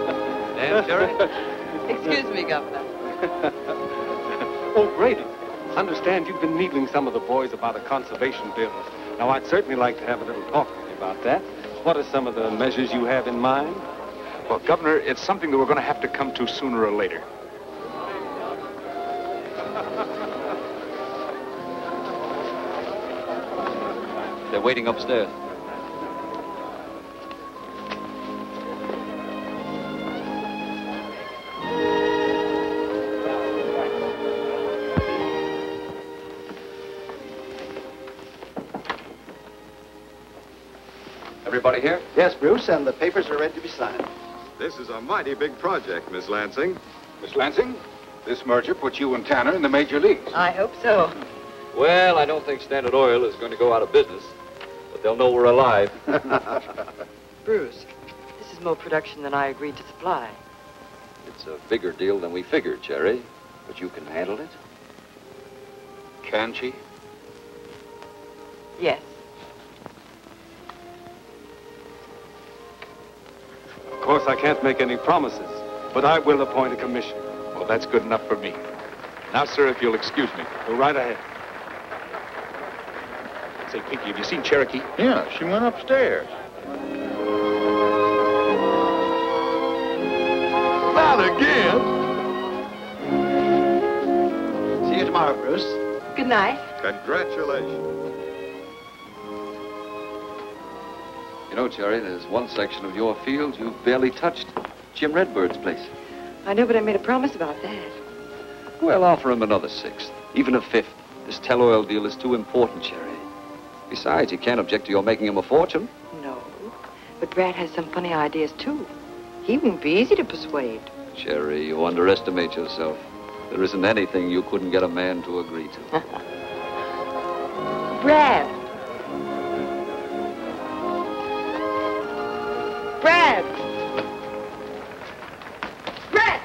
Dance, Jerry? Excuse me, Governor. Oh, Grady, Understand you've been needling some of the boys about a conservation bill. Now, I'd certainly like to have a little talk with you about that. What are some of the measures you have in mind? Well, Governor, it's something that we're going to have to come to sooner or later. They're waiting upstairs. Everybody here? Yes, Bruce, and the papers are ready to be signed. This is a mighty big project, Miss Lansing. Miss Lansing, this merger puts you and Tanner in the major leagues. I hope so. Well, I don't think Standard Oil is going to go out of business, but they'll know we're alive. Bruce, this is more production than I agreed to supply. It's a bigger deal than we figured, Jerry, but you can handle it? Can she? Yes. Of course, I can't make any promises, but I will appoint a commission. Well, that's good enough for me. Now, sir, if you'll excuse me. Go right ahead. Say, Pinky, have you seen Cherokee? Yeah, she went upstairs. Not again. See you tomorrow, Bruce. Good night. Congratulations. You know, Jerry, there's one section of your field you've barely touched. Jim Redbird's place. I know, but I made a promise about that. Well, offer him another sixth, even a fifth. This tell-oil deal is too important, Jerry. Besides, he can't object to your making him a fortune. No, but Brad has some funny ideas, too. He won't be easy to persuade. Jerry, you underestimate yourself. There isn't anything you couldn't get a man to agree to. Brad! Brad! Brad!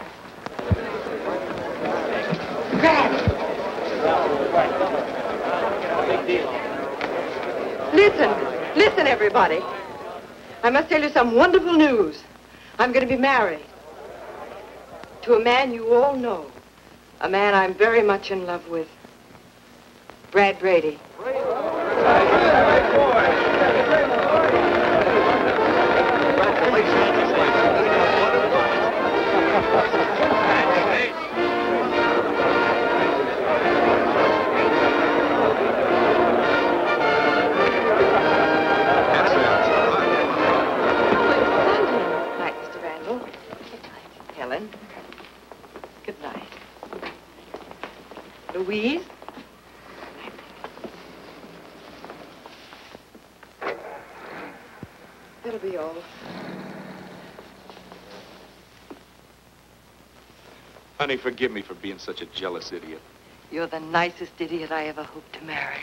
Brad! Listen, listen, everybody. I must tell you some wonderful news. I'm going to be married to a man you all know. A man I'm very much in love with. Brad Brady. Good night. Louise? That'll be all. Honey, forgive me for being such a jealous idiot. You're the nicest idiot I ever hoped to marry.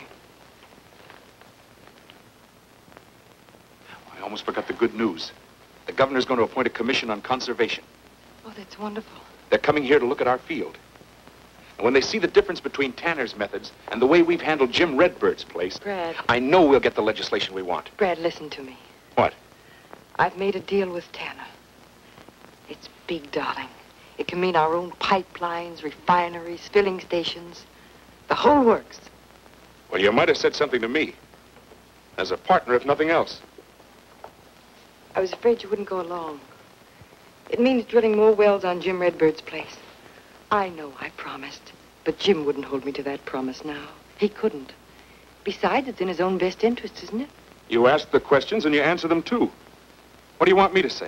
I almost forgot the good news. The governor's going to appoint a commission on conservation. Oh, that's wonderful. They're coming here to look at our field. And when they see the difference between Tanner's methods and the way we've handled Jim Redbird's place, Brad. I know we'll get the legislation we want. Brad, listen to me. What? I've made a deal with Tanner. It's big, darling. It can mean our own pipelines, refineries, filling stations, the whole works. Well, you might have said something to me. As a partner, if nothing else. I was afraid you wouldn't go along. It means drilling more wells on Jim Redbird's place. I know I promised, but Jim wouldn't hold me to that promise now. He couldn't. Besides, it's in his own best interest, isn't it? You ask the questions and you answer them, too. What do you want me to say?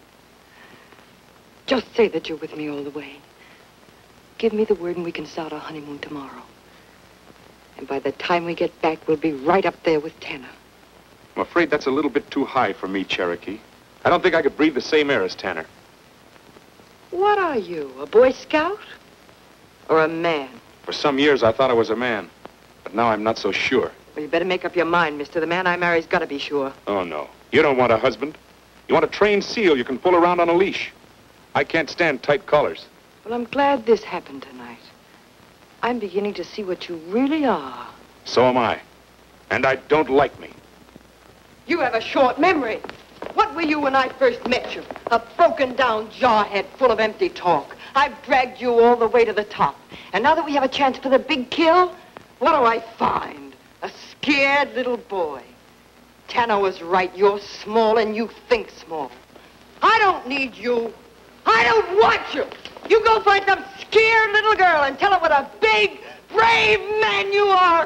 Just say that you're with me all the way. Give me the word and we can start our honeymoon tomorrow. And by the time we get back, we'll be right up there with Tanner. I'm afraid that's a little bit too high for me, Cherokee. I don't think I could breathe the same air as Tanner. What are you, a Boy Scout? Or a man? For some years, I thought I was a man. But now I'm not so sure. Well, you better make up your mind, mister. The man I marry's got to be sure. Oh, no. You don't want a husband. You want a trained seal you can pull around on a leash. I can't stand tight collars. Well, I'm glad this happened tonight. I'm beginning to see what you really are. So am I. And I don't like me. You have a short memory. What were you when I first met you? A broken-down jarhead full of empty talk. I've dragged you all the way to the top. And now that we have a chance for the big kill, what do I find? A scared little boy. Tanner was right. You're small and you think small. I don't need you. I don't want you. You go find some scared little girl and tell her what a big, brave man you are.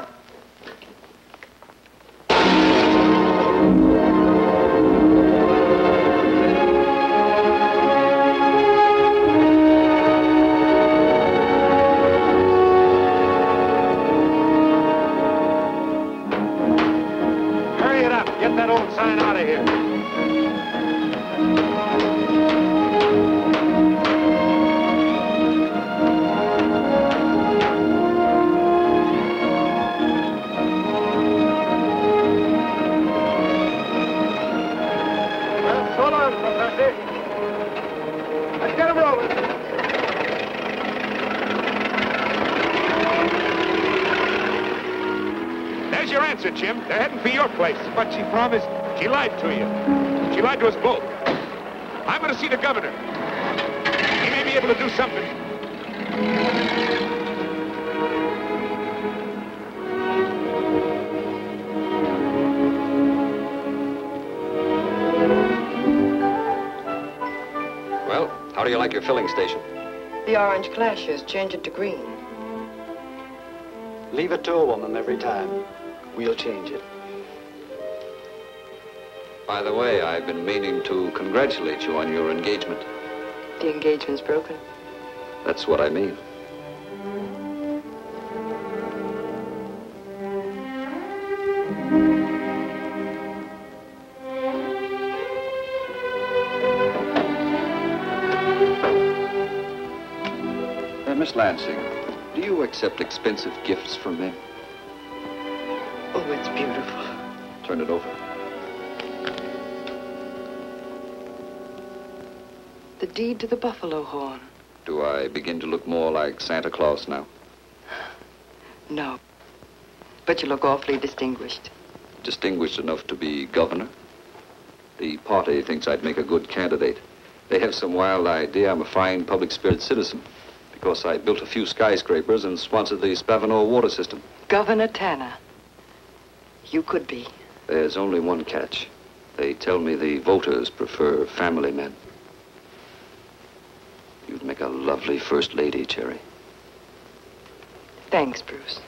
Hurry it up. Get that old sign out of here. Let's get him rolling. There's your answer, Jim. They're heading for your place. But she promised. She lied to you. She lied to us both. I'm going to see the governor. He may be able to do something. Well, how do you like your filling station? The orange clashes. Change it to green. Leave it to a woman every time. We'll change it. By the way, I've been meaning to congratulate you on your engagement. The engagement's broken. That's what I mean. Uh, Miss Lansing, do you accept expensive gifts from men? Oh, it's beautiful. Turn it over. The deed to the buffalo horn. Do I begin to look more like Santa Claus now? No. But you look awfully distinguished. Distinguished enough to be governor? The party thinks I'd make a good candidate. They have some wild idea I'm a fine public spirit citizen because I built a few skyscrapers and sponsored the Spavinaw water system. Governor Tanner. You could be. There's only one catch. They tell me the voters prefer family men. You'd make a lovely first lady, Cherry. Thanks, Bruce.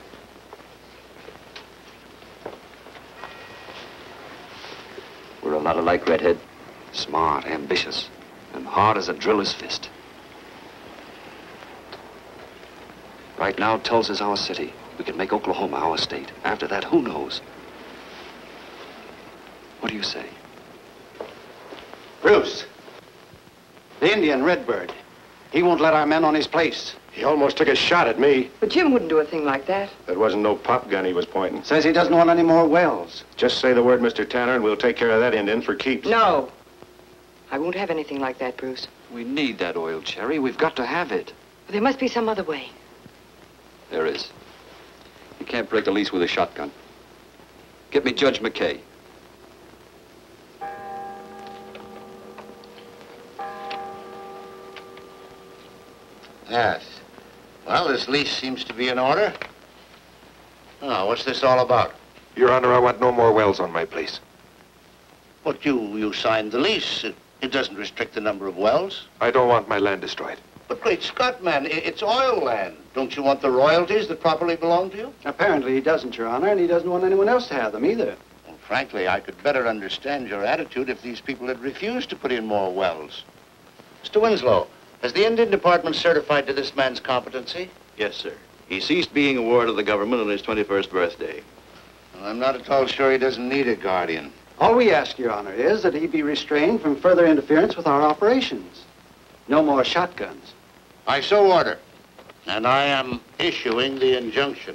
We're a lot alike, Redhead. Smart, ambitious, and hard as a driller's fist. Right now, Tulsa's our city. We can make Oklahoma our state. After that, who knows? What do you say? Bruce. The Indian, Redbird. He won't let our men on his place. He almost took a shot at me. But Jim wouldn't do a thing like that. That wasn't no pop gun he was pointing. Says he doesn't want any more wells. Just say the word, Mister Tanner, and we'll take care of that Indian for keeps. No. I won't have anything like that, Bruce. We need that oil, Cherry. We've got to have it. But there must be some other way. There is. You can't break the lease with a shotgun. Get me Judge McKay. Yes. Well, this lease seems to be in order. Oh, what's this all about? Your Honor, I want no more wells on my place. But you, you signed the lease. It, it doesn't restrict the number of wells. I don't want my land destroyed. But great Scott, man, i- it's oil land. Don't you want the royalties that properly belong to you? Apparently he doesn't, Your Honor, and he doesn't want anyone else to have them either. Well, frankly, I could better understand your attitude if these people had refused to put in more wells. Mister Winslow, has the Indian Department certified to this man's competency? Yes, sir. He ceased being a ward of the government on his twenty-first birthday. Well, I'm not at all sure he doesn't need a guardian. All we ask, Your Honor, is that he be restrained from further interference with our operations. No more shotguns. I so order, and I am issuing the injunction.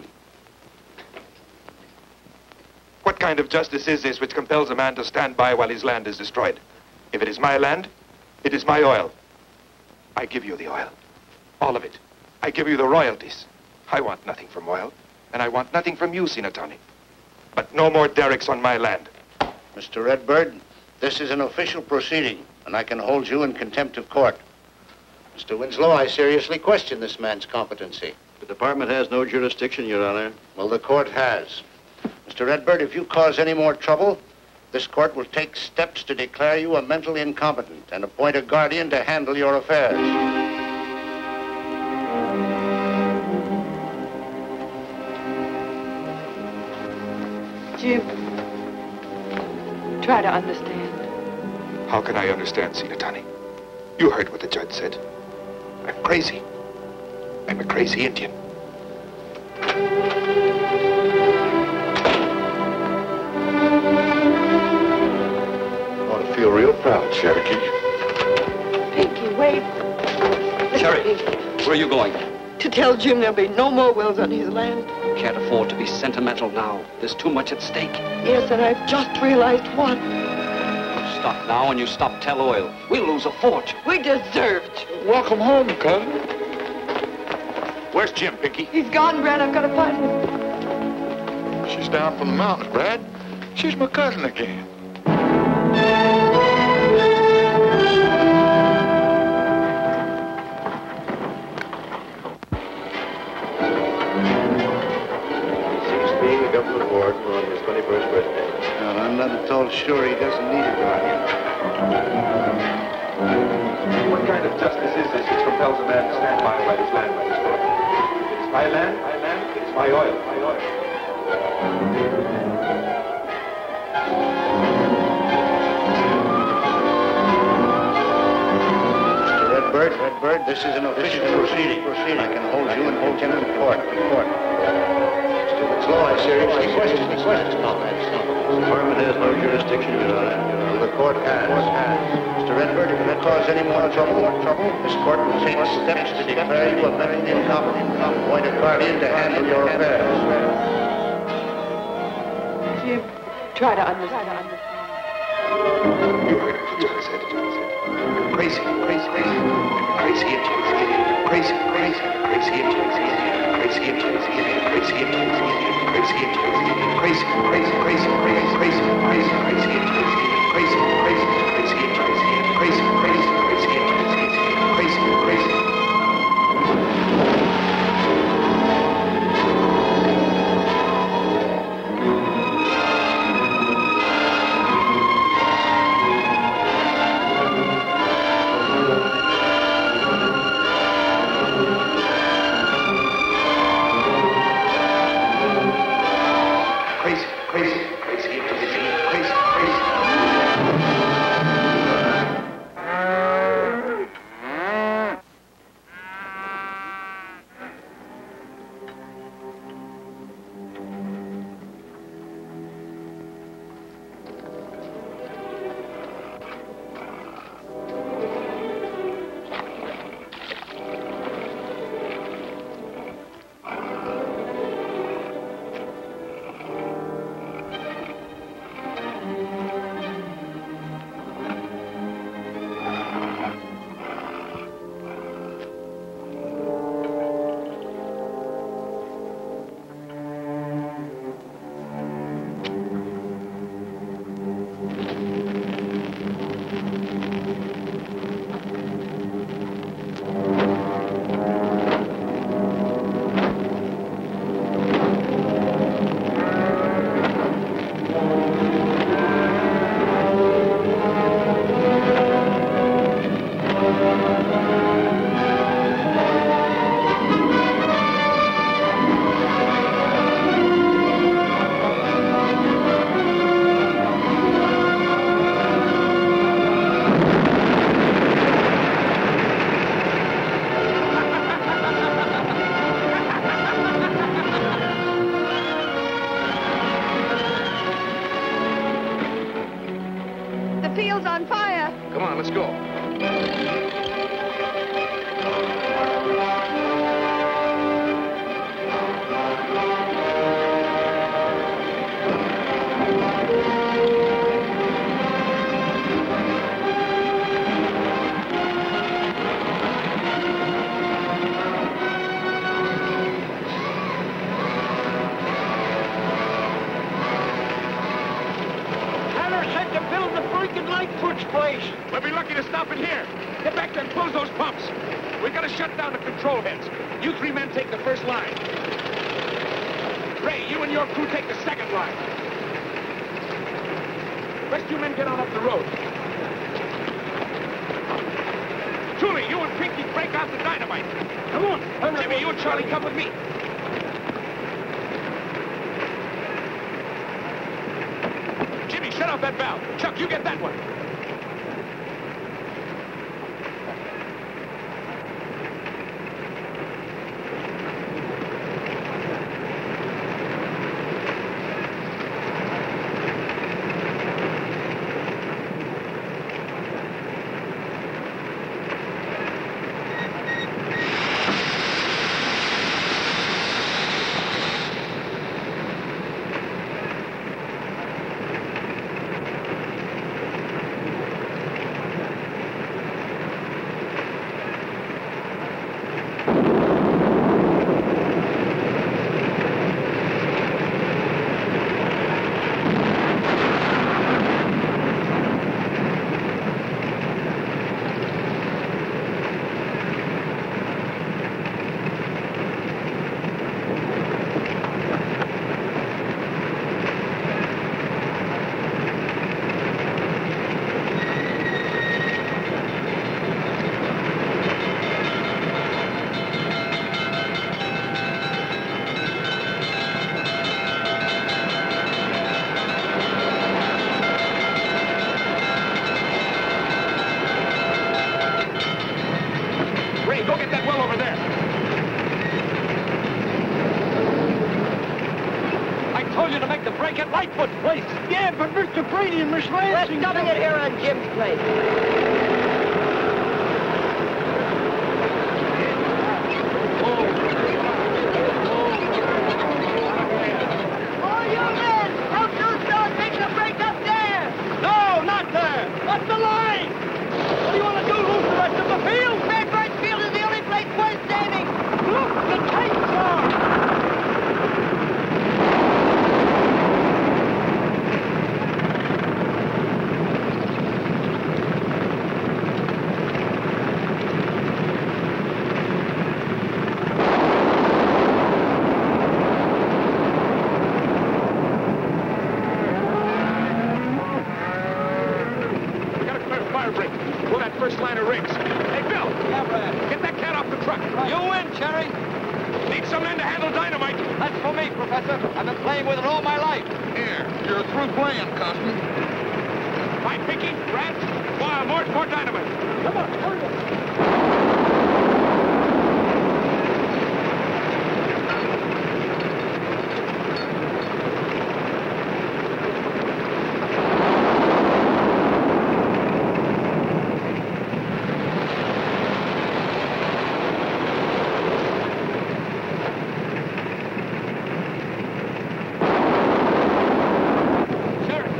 What kind of justice is this which compels a man to stand by while his land is destroyed? If it is my land, it is my oil. I give you the oil. All of it. I give you the royalties. I want nothing from oil, and I want nothing from you, Sinatani. But no more derricks on my land. Mister Redbird, this is an official proceeding, and I can hold you in contempt of court. Mister Winslow, I seriously question this man's competency. The department has no jurisdiction, Your Honor. Well, the court has. Mister Redbird, if you cause any more trouble, this court will take steps to declare you a mentally incompetent and appoint a guardian to handle your affairs. Jim, try to understand. How can I understand, Sinatani? You heard what the judge said. I'm crazy. I'm a crazy Indian. I ought to feel real proud, Cherokee. Pinky, wait. Cherry, where are you going? To tell Jim there'll be no more wells on his land. Can't afford to be sentimental now. There's too much at stake. Yes, and I've just realized what. Stop now and you stop Tell Oil. We'll lose a fortune. We deserved. Welcome home, cousin. Where's Jim, Pinky? He's gone, Brad. I've got to find him. She's down from the mountains, Brad. She's my cousin again. Ceased being the government ward on his twenty-first birthday. Well, I'm not at all sure he doesn't need a guardian. What kind of justice is this which compels a man to stand by and let his land run destroyed? It is my land, my land, it is my oil, my oil. Mister Redbird, Redbird, this is an official proceeding. proceeding. I can hold you in contempt of court. court. Mister Winslow, I seriously question this man's comments. The department has no jurisdiction, Your Honor. Well, the court has. Mister Redbird, if you cause any more trouble, trouble, this court will take steps to declare you a mentally incompetent and appoint a guardian to handle your affairs. Jim, try to understand. You heard what the judge said. Crazy, crazy, crazy, crazy Indians, crazy, crazy, crazy Indians, crazy Indians, crazy Indians, crazy Indians, crazy, crazy, crazy, crazy, crazy, crazy, crazy Indians, crazy, crazy, crazy Indians, crazy, crazy, crazy Indians, crazy, crazy. We'll be lucky to stop in here. Get back there and close those pumps. We gotta shut down the control heads. You three men take the first line. Ray, you and your crew take the second line. Rest you men get on up the road. Julie, you and Pinky break out the dynamite. Come on. Jimmy, you and Charlie come with me. Jimmy, shut off that valve. Chuck, you get that one. Let's dumping it here on Jim's place. All you men, help Tucson make the break up there. No, not there. Up the line. What do you want to do, lose the rest of the field? Redbird's field is the only place worth saving. Look, the tanks are.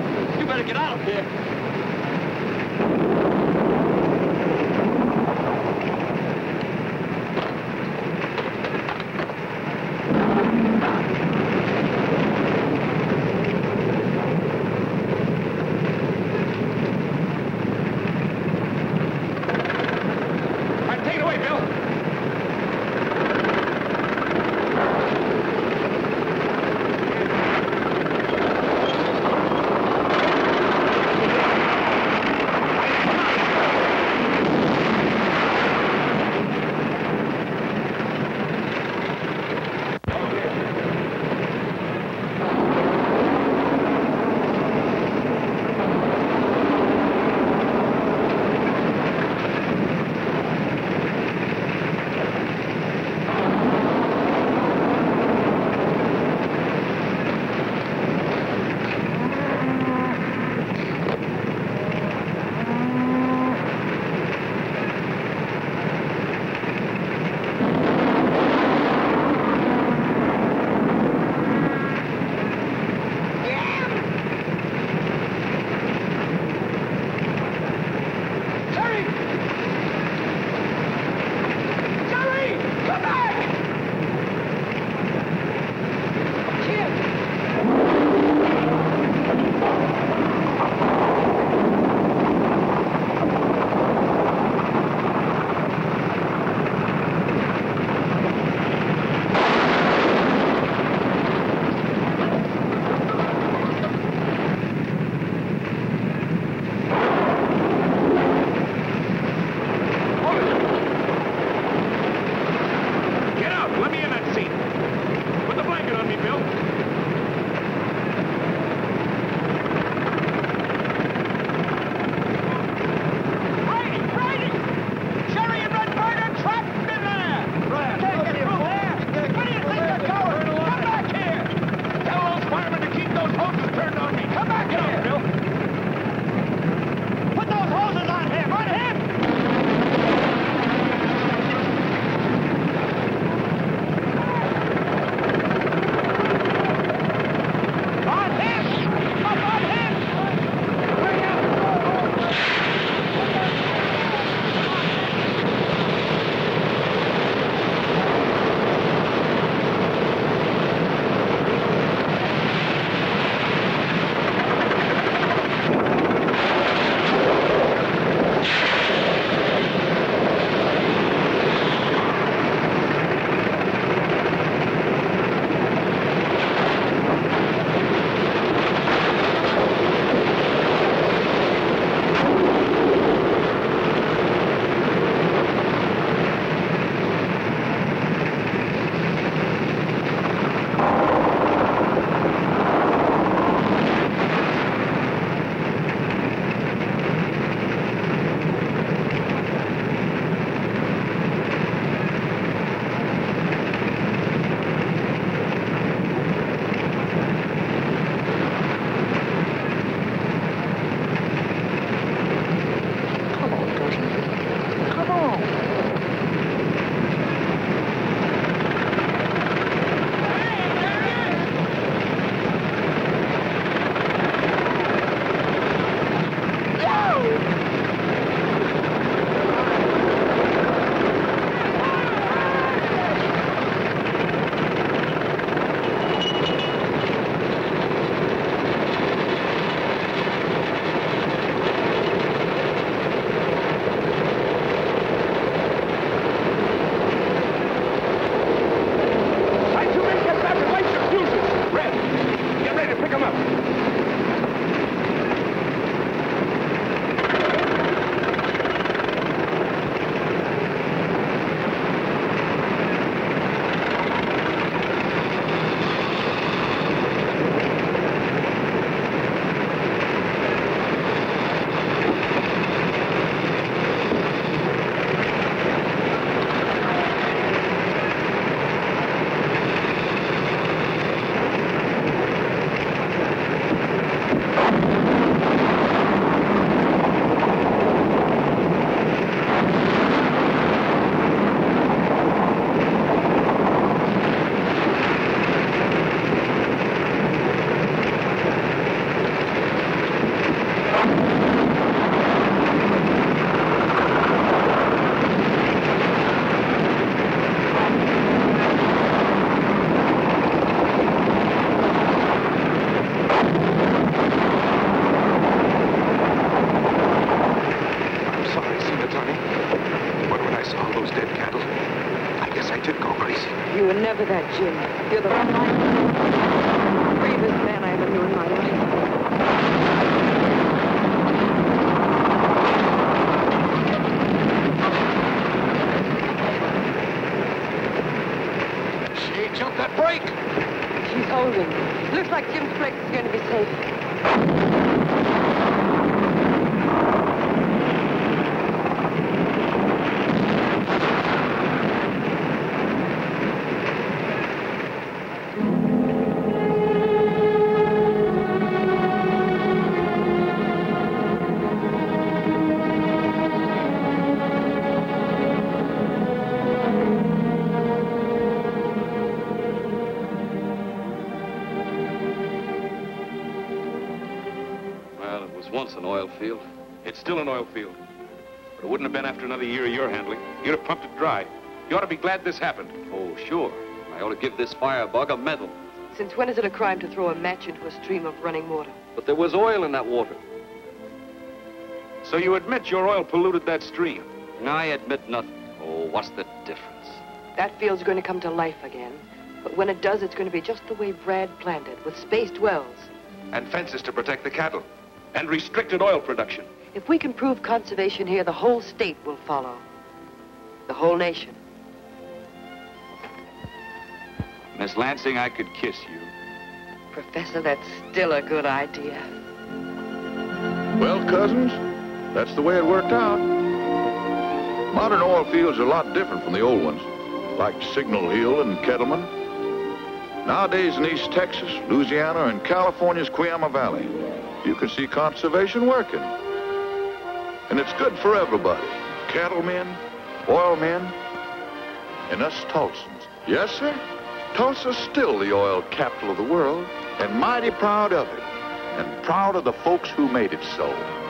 Get out of here. crazy. You were never that, Jim. You're the bravest man I ever knew in my life. She ain't jumped that brake. She's holding. Looks like Jim's brake is going to be safe. Once an oil field. It's still an oil field. But it wouldn't have been after another year of your handling. You'd have pumped it dry. You ought to be glad this happened. Oh, sure. I ought to give this firebug a medal. Since when is it a crime to throw a match into a stream of running water? But there was oil in that water. So you admit your oil polluted that stream? I admit nothing. Oh, what's the difference? That field's going to come to life again. But when it does, it's going to be just the way Brad planned it, with spaced wells. And fences to protect the cattle. And restricted oil production. If we can prove conservation here, the whole state will follow. The whole nation. Miss Lansing, I could kiss you. Professor, that's still a good idea. Well, cousins, that's the way it worked out. Modern oil fields are a lot different from the old ones, like Signal Hill and Kettleman. Nowadays in East Texas, Louisiana, and California's Cuyama Valley, you can see conservation working. And it's good for everybody. Cattlemen, oil men, and us Tulsans. Yes, sir. Tulsa's still the oil capital of the world, and mighty proud of it. And proud of the folks who made it so.